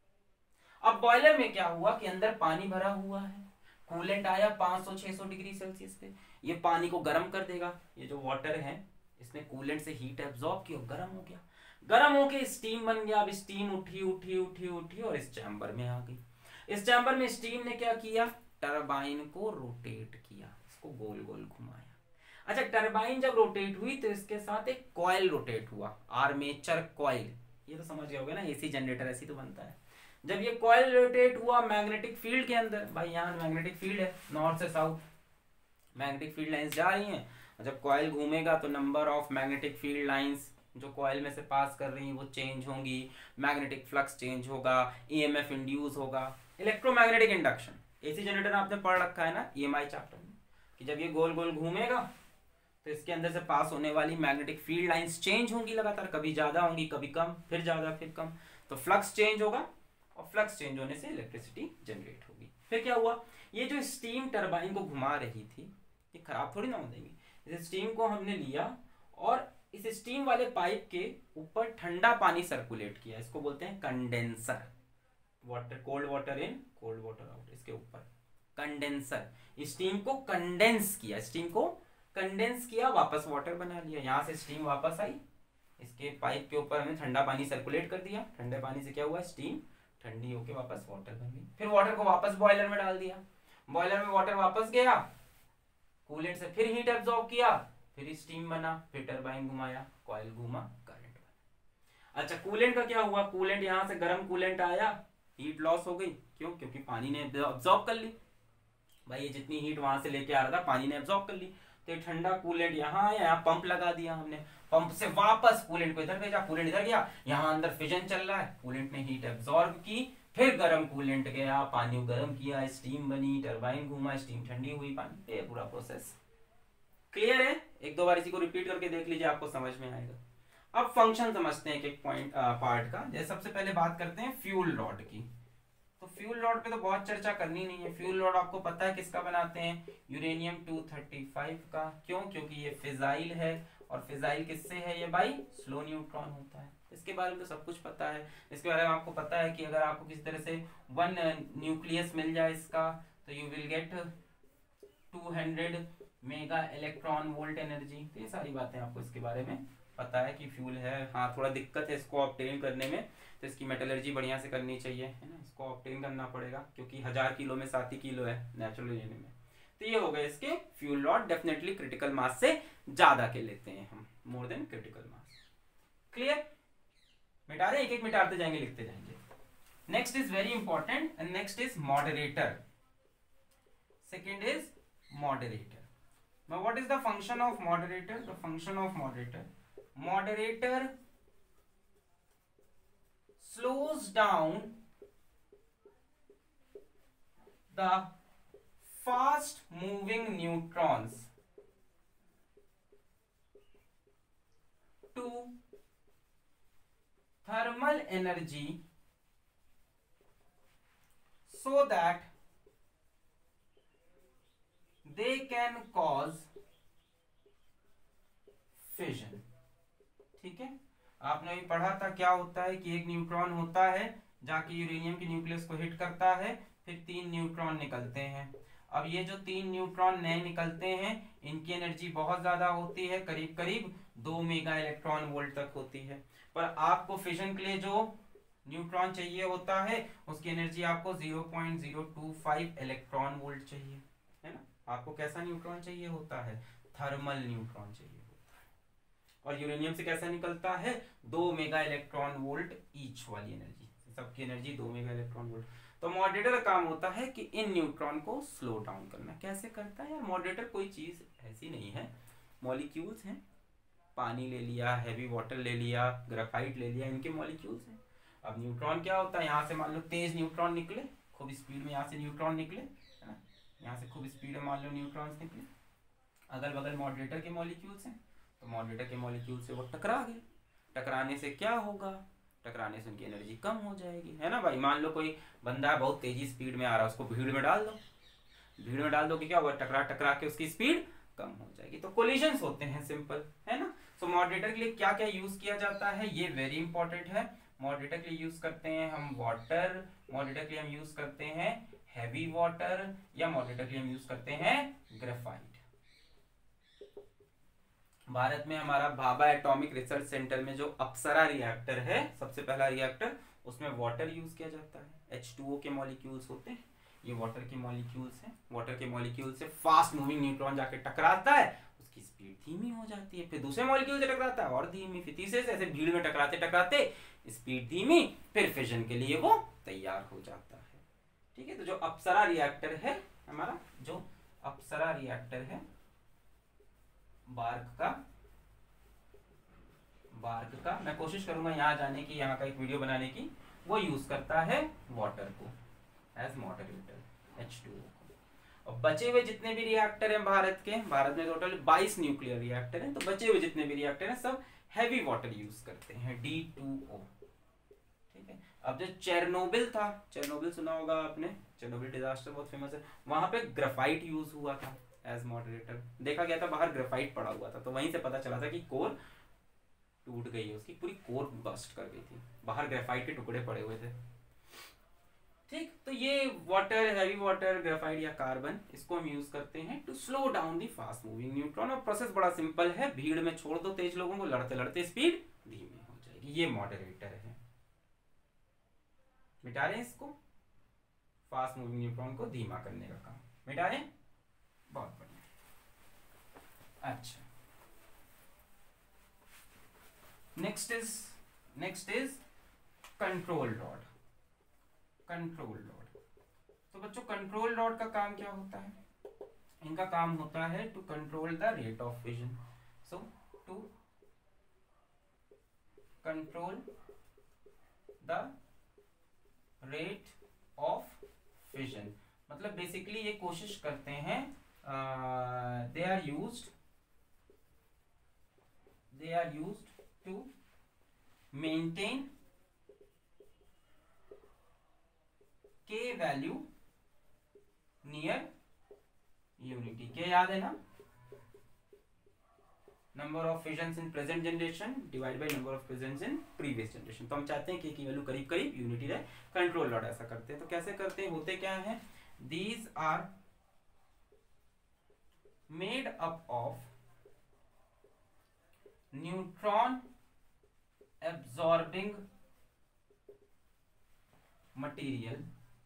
Speaker 1: अब बॉयलर में क्या हुआ कि अंदर पानी भरा हुआ है, कूलेंट आया पाँच सौ छह सौ डिग्री सेल्सियस पे, ये पानी को गर्म कर देगा। ये जो वाटर है इसने कूलेंट से हीट एब्जॉर्ब की और गर्म हो गया, गर्म होके स्टीम बन गया। अब स्टीम उठी उठी उठी उठी और इस चैम्बर में आ गई। इस चैम्बर में स्टीम ने क्या किया, टरबाइन को रोटेट किया, इसको गोल गोल घुमाया। अच्छा, टरबाइन जब रोटेट हुई तो इसके साथ एक कॉइल रोटेट हुआ, आर्मेचर कॉइल। ये तो समझ गए होगे ना, एसी जनरेटर ऐसी तो बनता है। जब ये कॉइल रोटेट हुआ मैग्नेटिक फील्ड के अंदर, भाई यहाँ मैग्नेटिक फील्ड है, नॉर्थ से साउथ मैग्नेटिक फील्ड लाइंस जा रही हैं। जब कॉइल घूमेगा तो number of magnetic field lines जो कॉइल में से पास कर रही हैं वो चेंज होंगी, मैग्नेटिक फ्लक्स चेंज होगा, ईएमएफ इंड्यूस होगा, इलेक्ट्रोमैग्नेटिक इंडक्शन। एसी जनरेटर आपने पढ़ रखा है ना ईएमआई चैप्टर में, कि जब ये गोल गोल घूमेगा तो इसके अंदर से पास होने वाली मैग्नेटिक फील्ड लाइंस चेंज होंगी लगातार, कभी ज्यादा होंगी कभी कम, फिर ज्यादा फिर कम, तो फ्लक्स चेंज होगा और फ्लक्स चेंज होने से इलेक्ट्रिसिटी जनरेट होगी। फिर क्या हुआ, ये जो स्टीम टरबाइन को घुमा रही थी ये खराब थोड़ी ना हो जाएगी। इस स्टीम को हमने लिया और इस स्टीम वाले पाइप के ऊपर ठंडा पानी सर्कुलेट किया, इसको बोलते हैं condenser. Water, cold water in cold water out, इसके ऊपर कंडेंसर। स्टीम को कंडेंस किया, स्टीम को कंडेंस किया, वापस वाटर बना लिया। यहाँ से स्टीम वापस आई, इसके पाइप के ऊपर हमने ठंडा पानी सर्कुलेट कर दिया, ठंडे पानी से क्या हुआ, स्टीम ठंडी होके वापस वाटर बन गई। फिर वाटर को वापस बॉयलर में डाल दिया, बॉयलर में वाटर वापस गया, कूलेंट से फिर हीट एब्जॉर्ब किया, फिर स्टीम बना, फिर टरबाइन घुमाया, कॉइल घूमा, करंट बना। अच्छा, कूलेंट का क्या हुआ, कूलेंट यहाँ से गर्म कूलेंट आया, हीट लॉस हो गई, क्यों, क्योंकि पानी ने एब्जॉर्ब कर ली। भाई ये जितनी हीट वहां से लेके आ रहा था पानी ने एब्जॉर्ब कर ली। तो ठंडा कूलेंट यहाँ आया, यहाँ पंप लगा दिया हमने, पंप से वापस कूलेंट को इधर भेजा, कूलेंट इधर गया, यहाँ अंदर फिजन चल रहा है, कूलेंट ने हीट एब्जॉर्ब की, फिर गर्म कूलेंट गया, पानी गर्म किया, स्टीम बनी, टरबाइन घूमा, स्टीम ठंडी हुई, पानी, ये पूरा प्रोसेस क्लियर है। एक दो बार इसी को रिपीट करके देख लीजिए, आपको समझ में आएगा। अब फंक्शन समझते हैं एक एक पॉइंट पार्ट का। जैसे सबसे पहले बात करते हैं फ्यूल रॉड की। तो फ्यूल रॉड पे तो बहुत चर्चा करनी नहीं है। फ्यूल रॉड आपको पता है किसका बनाते हैं, यूरेनियम टू थर्टी फाइव का। क्यों, क्योंकि ये फिजाइल है, और फिजाइल किससे है, ये भाई स्लो न्यूट्रॉन होता है। इसके बारे में तो सब कुछ पता है। इसके बारे में आपको पता है कि अगर आपको किसी तरह से वन न्यूक्लियस मिल जाए इसका, तो you will get two hundred mega electron volt energy. तो ये सारी बातें आपको इसके बारे में पता है कि फ्यूल है। हाँ, थोड़ा दिक्कत है इसको ऑब्टेन करने में, तो इसकी मेटलर्जी बढ़िया से करनी चाहिए, है ना। इसको ऑब्टेन करना पड़ेगा क्योंकि हजार किलो में सात ही किलो है नेचुरल यूरेनियम में। तो ये हो गए इसके fuel rod. Definitely critical mass से ज्यादा के लेते हैं हम, more than critical mass. Clear, मिटा रहे, एक एक मिटाते जाएंगे, लिखते जाएंगे। Next is very important, and next is moderator. second is moderator. Now what is the function of moderator? The function of moderator, moderator slows down the fast moving neutrons to thermal energy so that they can cause fission. ठीक है, आपने भी पढ़ा था क्या होता है कि एक न्यूट्रॉन होता है जाके यूरेनियम के न्यूक्लियस को हिट करता है, फिर तीन न्यूट्रॉन निकलते हैं। अब ये जो तीन न्यूट्रॉन नए निकलते हैं इनकी एनर्जी बहुत ज्यादा होती है, करीब करीब दो मेगा इलेक्ट्रॉन वोल्ट तक होती है। पर आपको फिशन के लिए जो न्यूट्रॉन चाहिए होता है उसकी एनर्जी आपको zero point zero two five electron volt चाहिए, है ना। आपको कैसा न्यूट्रॉन चाहिए होता है? थर्मल न्यूट्रॉन चाहिए होता है। और यूरेनियम से कैसा निकलता है? दो मेगा इलेक्ट्रॉन वोल्ट ईच वाली एनर्जी, सबकी एनर्जी दो मेगा इलेक्ट्रॉन वोल्ट। तो मॉडरेटर का काम होता है कि इन न्यूट्रॉन को स्लो डाउन करना। कैसे करता है यार? मॉडरेटर कोई चीज ऐसी नहीं है, मॉलिक्यूल्स हैं, पानी ले लिया, हैवी वाटर ले लिया, ग्रेफाइट ले लिया, इनके मॉलिक्यूल्स हैं। अब न्यूट्रॉन क्या होता है? यहाँ से मान लो तेज न्यूट्रॉन निकले, खूब स्पीड में यहाँ से न्यूट्रॉन निकले, है ना, यहाँ से खूब स्पीड में मान लो न्यूट्रॉन्स निकले, अगल बगल मॉडरेटर के मॉलिक्यूल्स हैं, तो मॉडरेटर के मॉलिक्यूल से वो टकरा गए। टकराने से क्या होगा? टकराने से उनकी एनर्जी कम हो जाएगी, है ना भाई। मान लो कोई बंदा बहुत तेजी स्पीड में आ रहा है, उसको भीड़ में डाल दो, भीड़ में डाल दो कि क्या होगा? टकरा टकरा के उसकी स्पीड कम हो जाएगी। तो कोलिजन्स होते हैं, सिंपल, है ना। सो मॉडरेटर के लिए क्या क्या यूज किया जाता है, ये वेरी इंपॉर्टेंट है। मॉडरेटर के लिए यूज करते हैं हम वाटर, मॉडरेटर के लिए हम यूज करते हैं हैवी वाटर, या मॉडरेटर के लिए हम यूज करते हैं ग्रेफाइट। भारत में हमारा भाभा एटॉमिक रिसर्च सेंटर में जो अप्सरा रिएक्टर है, सबसे पहला रिएक्टर, उसमें वाटर यूज किया जाता है। एच टू ओ के मॉलिक्यूल्स होते हैं, ये वाटर के मॉलिक्यूल्स हैं। वाटर के मॉलिक्यूल से फास्ट मूविंग न्यूट्रॉन जाके टकराता है, उसकी स्पीड धीमी हो जाती है, फिर दूसरे मॉलिक्यूल से टकराता है और धीमी, फिर तीसरे से, ऐसे भीड़ में टकराते टकराते स्पीड धीमी, फिर फिजन के लिए वो तैयार हो जाता है। ठीक है, तो जो अप्सरा रिएक्टर है हमारा, जो अप्सरा रिएक्टर है बार्क का, बार्क का मैं कोशिश करूंगा यहाँ जाने की, यहाँ का एक वीडियो बनाने की, वो यूज करता है वाटर को as moderator, H two O. और बचे हुए जितने भी रिएक्टर हैं भारत के, भारत में टोटल बाईस न्यूक्लियर रिएक्टर हैं, तो बचे हुए जितने भी रिएक्टर हैं सब हैवी वाटर यूज करते हैं, डी टू ओ। ठीक है, अब जो चेरनोबिल था, चेरनोबिल सुना होगा आपने, चेरनोबिल डिजास्टर बहुत फेमस है, वहां पे ग्रेफाइट यूज हुआ था एज मॉडरेटर। देखा गया था बाहर ग्रेफाइट पड़ा हुआ था, तो वहीं से पता चला था कि कोर टूट गई है, उसकी पूरी कोर बस्ट कर गई थी, बाहर ग्रेफाइट के टुकड़े पड़े हुए थे। ठीक, तो ये वाटर, हैवी वाटर, ग्रेफाइट या कार्बन, इसको हम यूज करते हैं to slow down the fast moving neutron. और प्रोसेस बड़ा सिंपल है, भीड़ में छोड़ दो तेज लोगों को, लड़ते लड़ते स्पीड धीमी हो जाएगी। ये मॉडरेटर है। मिटा रहे हैं इसको, फास्ट मूविंग न्यूट्रॉन को धीमा करने का काम मिटा रहे हैं, बहुत बढ़िया। अच्छा, next is next is control rod. Control rod, तो बच्चों कंट्रोल रॉड का काम क्या होता है? इनका काम होता है to control the rate of fission. So to control the rate of fission, मतलब बेसिकली ये कोशिश करते हैं, they are used they are used to maintain K value near unity. K याद है ना? Number of fissions in present generation divide by number of fissions in previous generation. तो हम चाहते हैं कि की वैल्यू करीब करीब यूनिटी रहे। कंट्रोल रॉड ऐसा करते हैं, तो कैसे करते हैं, होते क्या है? These are made up of neutron absorbing material.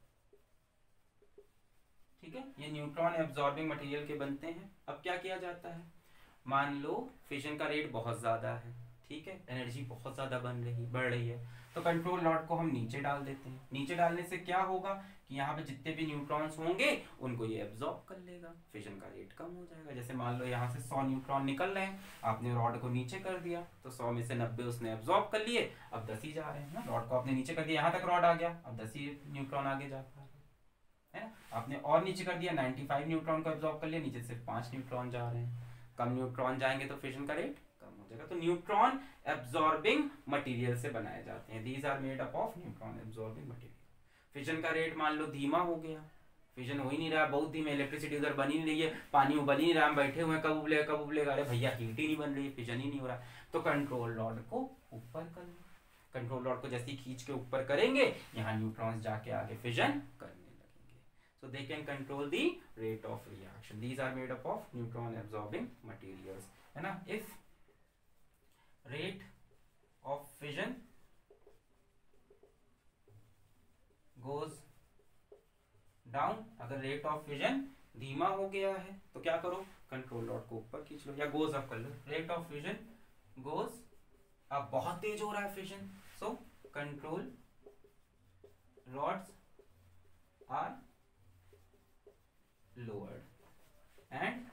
Speaker 1: ठीक है, ये न्यूट्रॉन एब्जॉर्बिंग मटेरियल के बनते हैं। अब क्या किया जाता है, मान लो फिजन का रेट बहुत ज्यादा है, ठीक है, एनर्जी बहुत ज्यादा बन रही बढ़ रही है। तो कंट्रोल लॉट को हम नीचे डाल देते हैं। नीचे डालने से क्या होगा कि यहाँ पे जितने भी न्यूट्रॉन्स होंगे उनको ये एब्जॉर्ब कर लेगा, फिजन का रेट कम हो जाएगा। जैसे मान लो यहाँ से सौ न्यूट्रॉन निकल रहे हैं, आपने रॉड को नीचे कर दिया तो सौ में से नब्बे उसने एब्जॉर्ब कर लिए, अब दस ही जा रहे हैं ना। रॉड को आपने नीचे कर दिया, यहाँ तक रॉड आ गया, अब दस ही न्यूट्रॉन आगे जा पा रहे हैं, आपने और नीचे कर दिया, पचानवे न्यूट्रॉन को एब्जॉर्ब कर लिया, नीचे सिर्फ पांच न्यूट्रॉन जा रहे हैं। कम न्यूट्रॉन जाएंगे तो फिजन का रेट कम हो जाएगा। तो न्यूट्रॉन एब्जॉर्बिंग मटेरियल से बनाए जाते हैं। These are made up of neutron absorbing material. Fission का रेट मान लो धीमा हो गया, फिजन हो ही नहीं रहा, बहुत धीमा, इलेक्ट्रिसिटी उधर बन ही नहीं रही है, पानी उबल ही नहीं रहा, हम बैठे हुए हैं, कब उबलेगा कब उबलेगा, अरे भैया हीट ही नहीं बन रही है, फिजन ही नहीं हो रहा। तो कंट्रोल रॉड को ऊपर कर लो, कंट्रोल रॉड को जैसे ही खींच के ऊपर करेंगे यहाँ न्यूट्रॉन्स जाके आगे फिजन करने लगेंगे। So they can control the rate of reaction. These are made up of neutron absorbing materials, है ना। If rate of fission goes down, अगर रेट ऑफ फिजन धीमा हो गया है तो क्या करो, कंट्रोल रॉड को ऊपर खींच लो या गोज अप कर लो। रेट ऑफ फिजन गोज अब बहुत तेज हो रहा है fission, so control rods are lowered and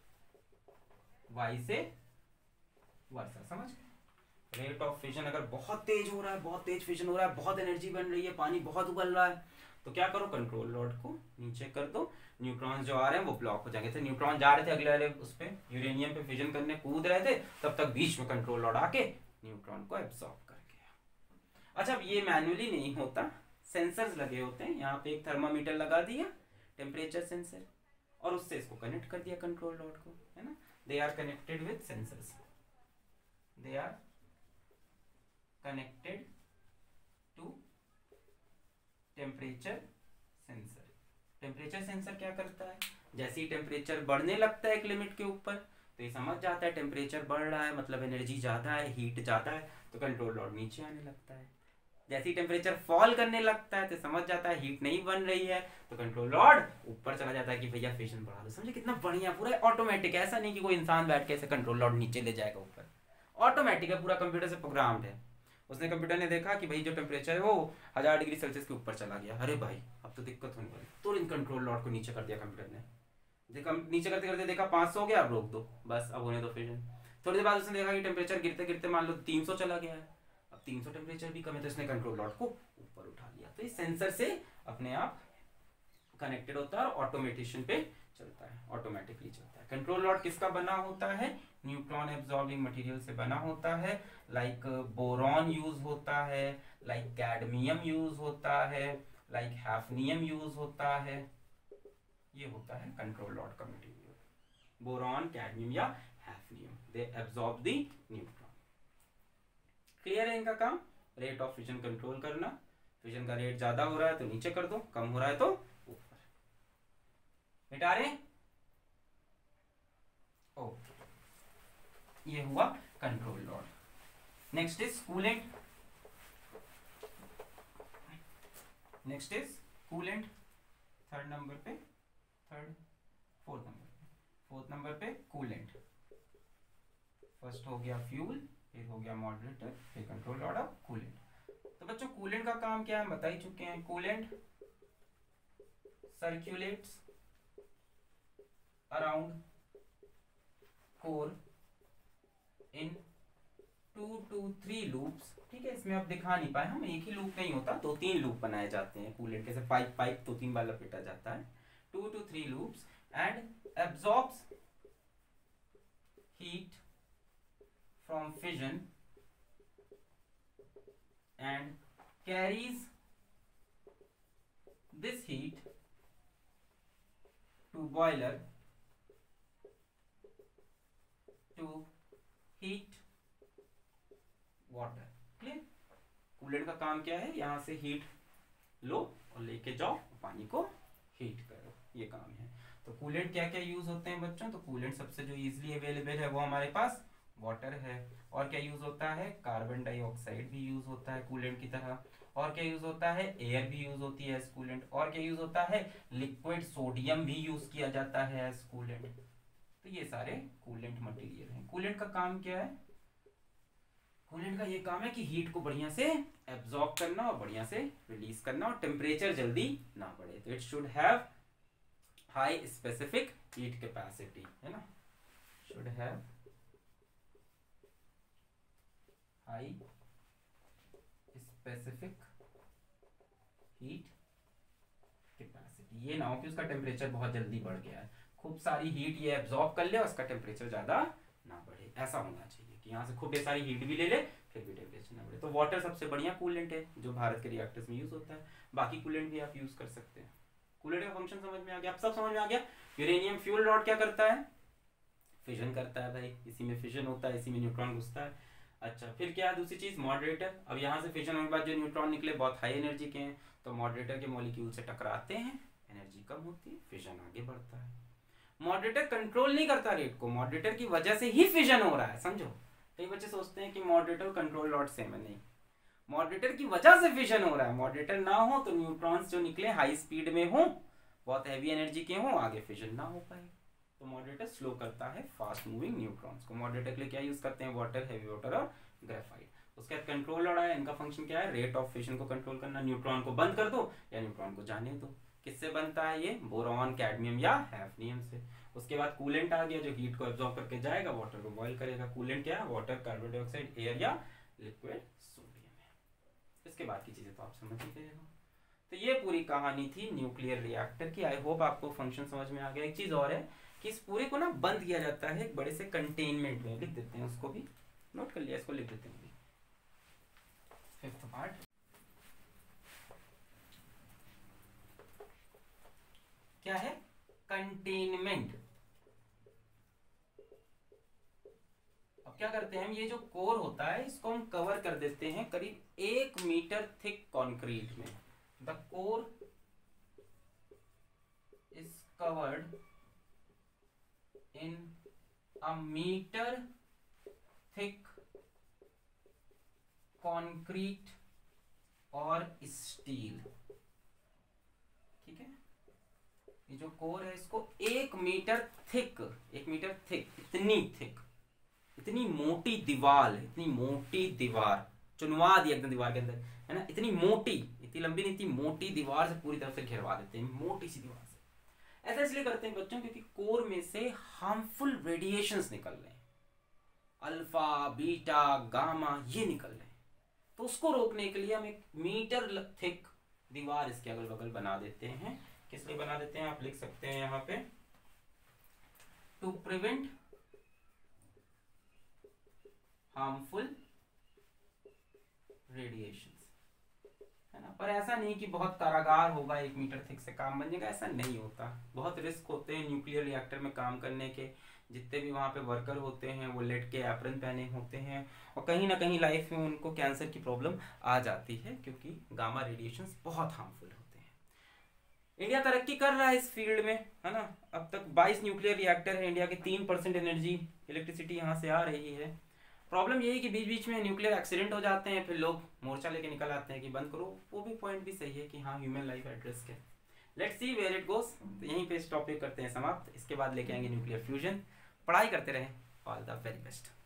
Speaker 1: vice versa. समझ गए? रेट ऑफ फिजन अगर बहुत तेज हो रहा है, बहुत तेज फिजन हो रहा है, बहुत एनर्जी बन रही है, पानी बहुत उबल रहा है, तो क्या करो, कंट्रोल रॉड को नीचे कर दो, न्यूट्रॉन्स जो आ रहे हैं वो ब्लॉक हो जाएंगे। तो न्यूट्रॉन जा रहे थे अगले वाले उस पे यूरेनियम पे फिजन करने कूद रहे थे, तब तक बीच में कंट्रोल रॉड आके न्यूट्रॉन को एब्सॉर्ब कर गया। अच्छा, अब ये मैन्युअली नहीं होता, सेंसर्स लगे होते हैं। यहाँ पे एक थर्मामीटर लगा दिया, टेम्परेचर सेंसर, और उससे इसको कनेक्ट कर दिया कंट्रोल रॉड को, है ना। They are connected with sensors, they are connected to temperature sensor। Temperature sensor क्या करता है, जैसे ही टेम्परेचर बढ़ने लगता है एक लिमिट के ऊपर तो ये समझ जाता है टेम्परेचर बढ़ रहा है, मतलब एनर्जी ज़्यादा है, हीट ज़्यादा है, तो कंट्रोल रॉड नीचे आने लगता है। जैसे ही टेम्परेचर फॉल करने लगता है तो समझ जाता है हीट नहीं बन रही है, तो कंट्रोल रॉड ऊपर चला जाता है कि भैया फिजन बढ़ा दो। समझे कितना बढ़िया, पूरा ऑटोमेटिक, ऐसा नहीं कि कोई इंसान बैठ के ऐसे कंट्रोल रॉड नीचे ले जाएगा ऊपर, ऑटोमेटिक है, पूरा कंप्यूटर से प्रोग्राम्ड है। उसने कंप्यूटर ने देखा कि भाई जो टेम्परेचर है वो हजार डिग्री सेल्सियस के ऊपर चला गया, अरे भाई अब तो दिक्कत होने वाली, तो इन कंट्रोल रॉड को नीचे कर दिया कंप्यूटर ने। देखा नीचे करते करते देखा पाँच सौ हो गया, अब रोक दो, बस अब होने दो फिजन। थोड़ी देर बाद उसने देखा कि टेम्परेचर गिरते गिरते मान लो तीन सौ चला गया है, अब तीन सौ टेम्परेचर भी कम है, तो इसने कंट्रोल रॉड को ऊपर उठा लिया। तो इस सेंसर से अपने आप कनेक्टेड होता है और ऑटोमेटिशन पे चलता है, ऑटोमेटिकली चलता है। कंट्रोल रॉड किसका बना होता है, न्यूट्रॉन एब्जॉर्बिंग मटेरियल से बना होता है। लाइक बोरॉन यूज होता है, लाइक कैडमियम यूज होता है, लाइक हैफनियम यूज होता है, ये होता है कंट्रोल रॉड का मटेरियल। बोरॉन, कैडमियम या hafnium, they absorb the neutron. Clear है इनका काम, रेट ऑफ फिजन कंट्रोल करना। फिजन का रेट ज्यादा हो रहा है तो नीचे कर दो, कम हो रहा है तो ऊपर। मिटा रहे, ओ ये हुआ control rod. Next is coolant, next is coolant, third number पे, थर्ड फोर्थ नंबर पे, फोर्थ नंबर पे कूलेंट। फर्स्ट हो गया फ्यूल, फिर हो गया मॉडरेटर, फिर कंट्रोल रॉड ऑफ कूलेंट। तो बच्चों कूलेंट का काम क्या है बता ही चुके हैं। Coolant circulates around core in two to three loops. ठीक है, इसमें आप दिखा नहीं पाए हम, एक ही लूप नहीं होता, दो तीन लूप बनाए जाते हैं कूलेंट, कैसे पाइप पाइप दो तीन बार लपेटा जाता है, two to three loops, and absorbs heat from fission and carries this heat to boiler to heat water. Clear? Coolant का काम क्या है, यहां से हीट लो और लेके जाओ, पानी को हीट करो, ये काम है। तो कूलेंट क्या क्या यूज होते हैं बच्चों, तो कूलेंट सबसे जो इजीली अवेलेबल है वो हमारे पास वाटर है। और क्या यूज होता है, कार्बन डाइऑक्साइड भी यूज होता है कूलेंट की तरह। और क्या यूज होता है, एयर भी यूज होती है एज कूलेंट। और क्या यूज होता है, लिक्विड सोडियम भी यूज किया जाता है एज कूलेंट। तो ये सारे कूलेंट मटेरियल हैं। कूलेंट का काम क्या है, कूलेंट का ये काम है कि हीट को बढ़िया से एब्जॉर्ब करना और बढ़िया से रिलीज करना और टेम्परेचर जल्दी ना बढ़े। तो it should have high specific heat capacity, है ना, should have high specific heat capacity. ये ना हो कि उसका टेम्परेचर बहुत जल्दी बढ़ गया है, खूब सारी हीट ये एब्जॉर्ब कर ले और उसका टेम्परेचर ज्यादा ना बढ़े। ऐसा होना चाहिए कि यहाँ से खूब सारी हीट भी ले ले फिर भी टेम्परेचर ना बढ़े। तो वाटर सबसे बढ़िया कूलेंट है जो भारत के रिएक्टर्स में यूज होता है। बाकी कूलेंट भी आप यूज कर सकते हैं। कूलेंट का फंक्शन समझ में आ गया, आप सब समझ में आ गया। यूरेनियम फ्यूल रॉड क्या करता है? फिजन करता है भाई, इसी में फिजन होता है, इसी में न्यूट्रॉन घुसता है। अच्छा, फिर क्या है दूसरी चीज? मॉडरेटर। अब यहाँ से फिजन होने के बाद जो न्यूट्रॉन निकले बहुत हाई एनर्जी के हैं, तो मॉडरेटर के मॉलिक्यूल से टकराते हैं, एनर्जी कम होती है, फिजन आगे बढ़ता है। मॉडरेटर कंट्रोल नहीं करता रेट को, मॉडरेटर की वजह से ही फिजन हो रहा है, समझो। कई बच्चे सोचते हैं कि मॉडरेटर कंट्रोल रॉड सेम है, नहीं, मॉडरेटर की वजह से फिजन हो रहा है। मॉडरेटर ना हो तो न्यूट्रॉन्स जो निकले हाई स्पीड में हो, बहुत हैवी एनर्जी के हो, आगे फिजन ना हो पाए। तो मॉडरेटर स्लो करता है फास्ट मूविंग न्यूट्रॉन्स को। मॉडरेटर के लिए क्या यूज करते हैं? वाटर, हैवी वाटर और ग्रेफाइट। उसके बाद कंट्रोल रॉड है, इनका फंक्शन क्या है? रेट ऑफ फिजन को कंट्रोल करना। न्यूट्रॉन को बंद कर दो या न्यूट्रॉन को जाने दो। किससे बनता है ये? बोरॉन, कैडमियम या हैफनियम से। उसके बाद कूलेंट आ गया जो हीट को एब्जॉर्ब करके जाएगा, वाटर को बॉईल करेगा। कूलेंट क्या है? वाटर, कार्बन डाइऑक्साइड, एयर या लिक्विड सोडियम है। इसके बाद की चीजें तो आप समझ ही गए हो। तो ये पूरी कहानी थी न्यूक्लियर रिएक्टर की। आई होप आपको फंक्शन समझ में आ गया। एक चीज और है कि इस पूरे को ना बंद किया जाता है एक बड़े से कंटेनमेंट में। लिख देते हैं उसको भी, नोट कर लिया, इसको लिख देते हैं। फिफ्थ पार्ट क्या है? कंटेनमेंट। अब क्या करते हैं हम, ये जो कोर होता है इसको हम कवर कर देते हैं करीब एक मीटर थिक कंक्रीट में। The core is covered in a metre thick concrete और स्टील। ठीक है, ये जो कोर है इसको एक मीटर थिक, एक मीटर थिक, इतनी थिक, इतनी मोटी दीवार, इतनी मोटी दीवार चुनवा दी एकदम दीवार के अंदर, है ना, इतनी मोटी, इतनी लंबी नहीं, इतनी मोटी दीवार से पूरी तरफ से घेरवा देते हैं, मोटी सी दीवार से। ऐसा इसलिए करते हैं बच्चों क्योंकि कोर में से हार्मफुल रेडिएशंस निकल रहे हैं, अल्फा, बीटा, गामा, ये निकल रहे हैं। तो उसको रोकने के लिए हम एक मीटर थिक दीवार इसके अगल बगल बना देते हैं। किस लिए बना देते हैं? आप लिख सकते हैं यहाँ पे, टू प्रिवेंट हार्मफुल रेडिएशंस, है ना। पर ऐसा नहीं कि बहुत कारागार होगा, एक मीटर थिक से काम बन जाएगा, ऐसा नहीं होता। बहुत रिस्क होते हैं न्यूक्लियर रिएक्टर में काम करने के। जितने भी वहाँ पे वर्कर होते हैं वो लेट के एप्रन पहने होते हैं, और कहीं ना कहीं लाइफ में उनको कैंसर की प्रॉब्लम आ जाती है क्योंकि गामा रेडिएशंस बहुत हार्मफुल होते हैं। इंडिया तरक्की कर रहा है इस फील्ड में, है ना। अब तक बाईस न्यूक्लियर रिएक्टर है इंडिया के, तीन परसेंट एनर्जी इलेक्ट्रिसिटी यहाँ से आ रही है। प्रॉब्लम यही कि बीच बीच में न्यूक्लियर एक्सीडेंट हो जाते हैं, फिर लोग मोर्चा लेके निकल आते हैं कि बंद करो। वो भी पॉइंट भी सही है कि हाँ, ह्यूमन लाइफ एट रिस्क है। Let's see where it goes. तो यहीं पे इस टॉपिक करते हैं समाप्त। इसके बाद लेके आएंगे न्यूक्लियर फ्यूजन। पढ़ाई करते रहें। All the very best.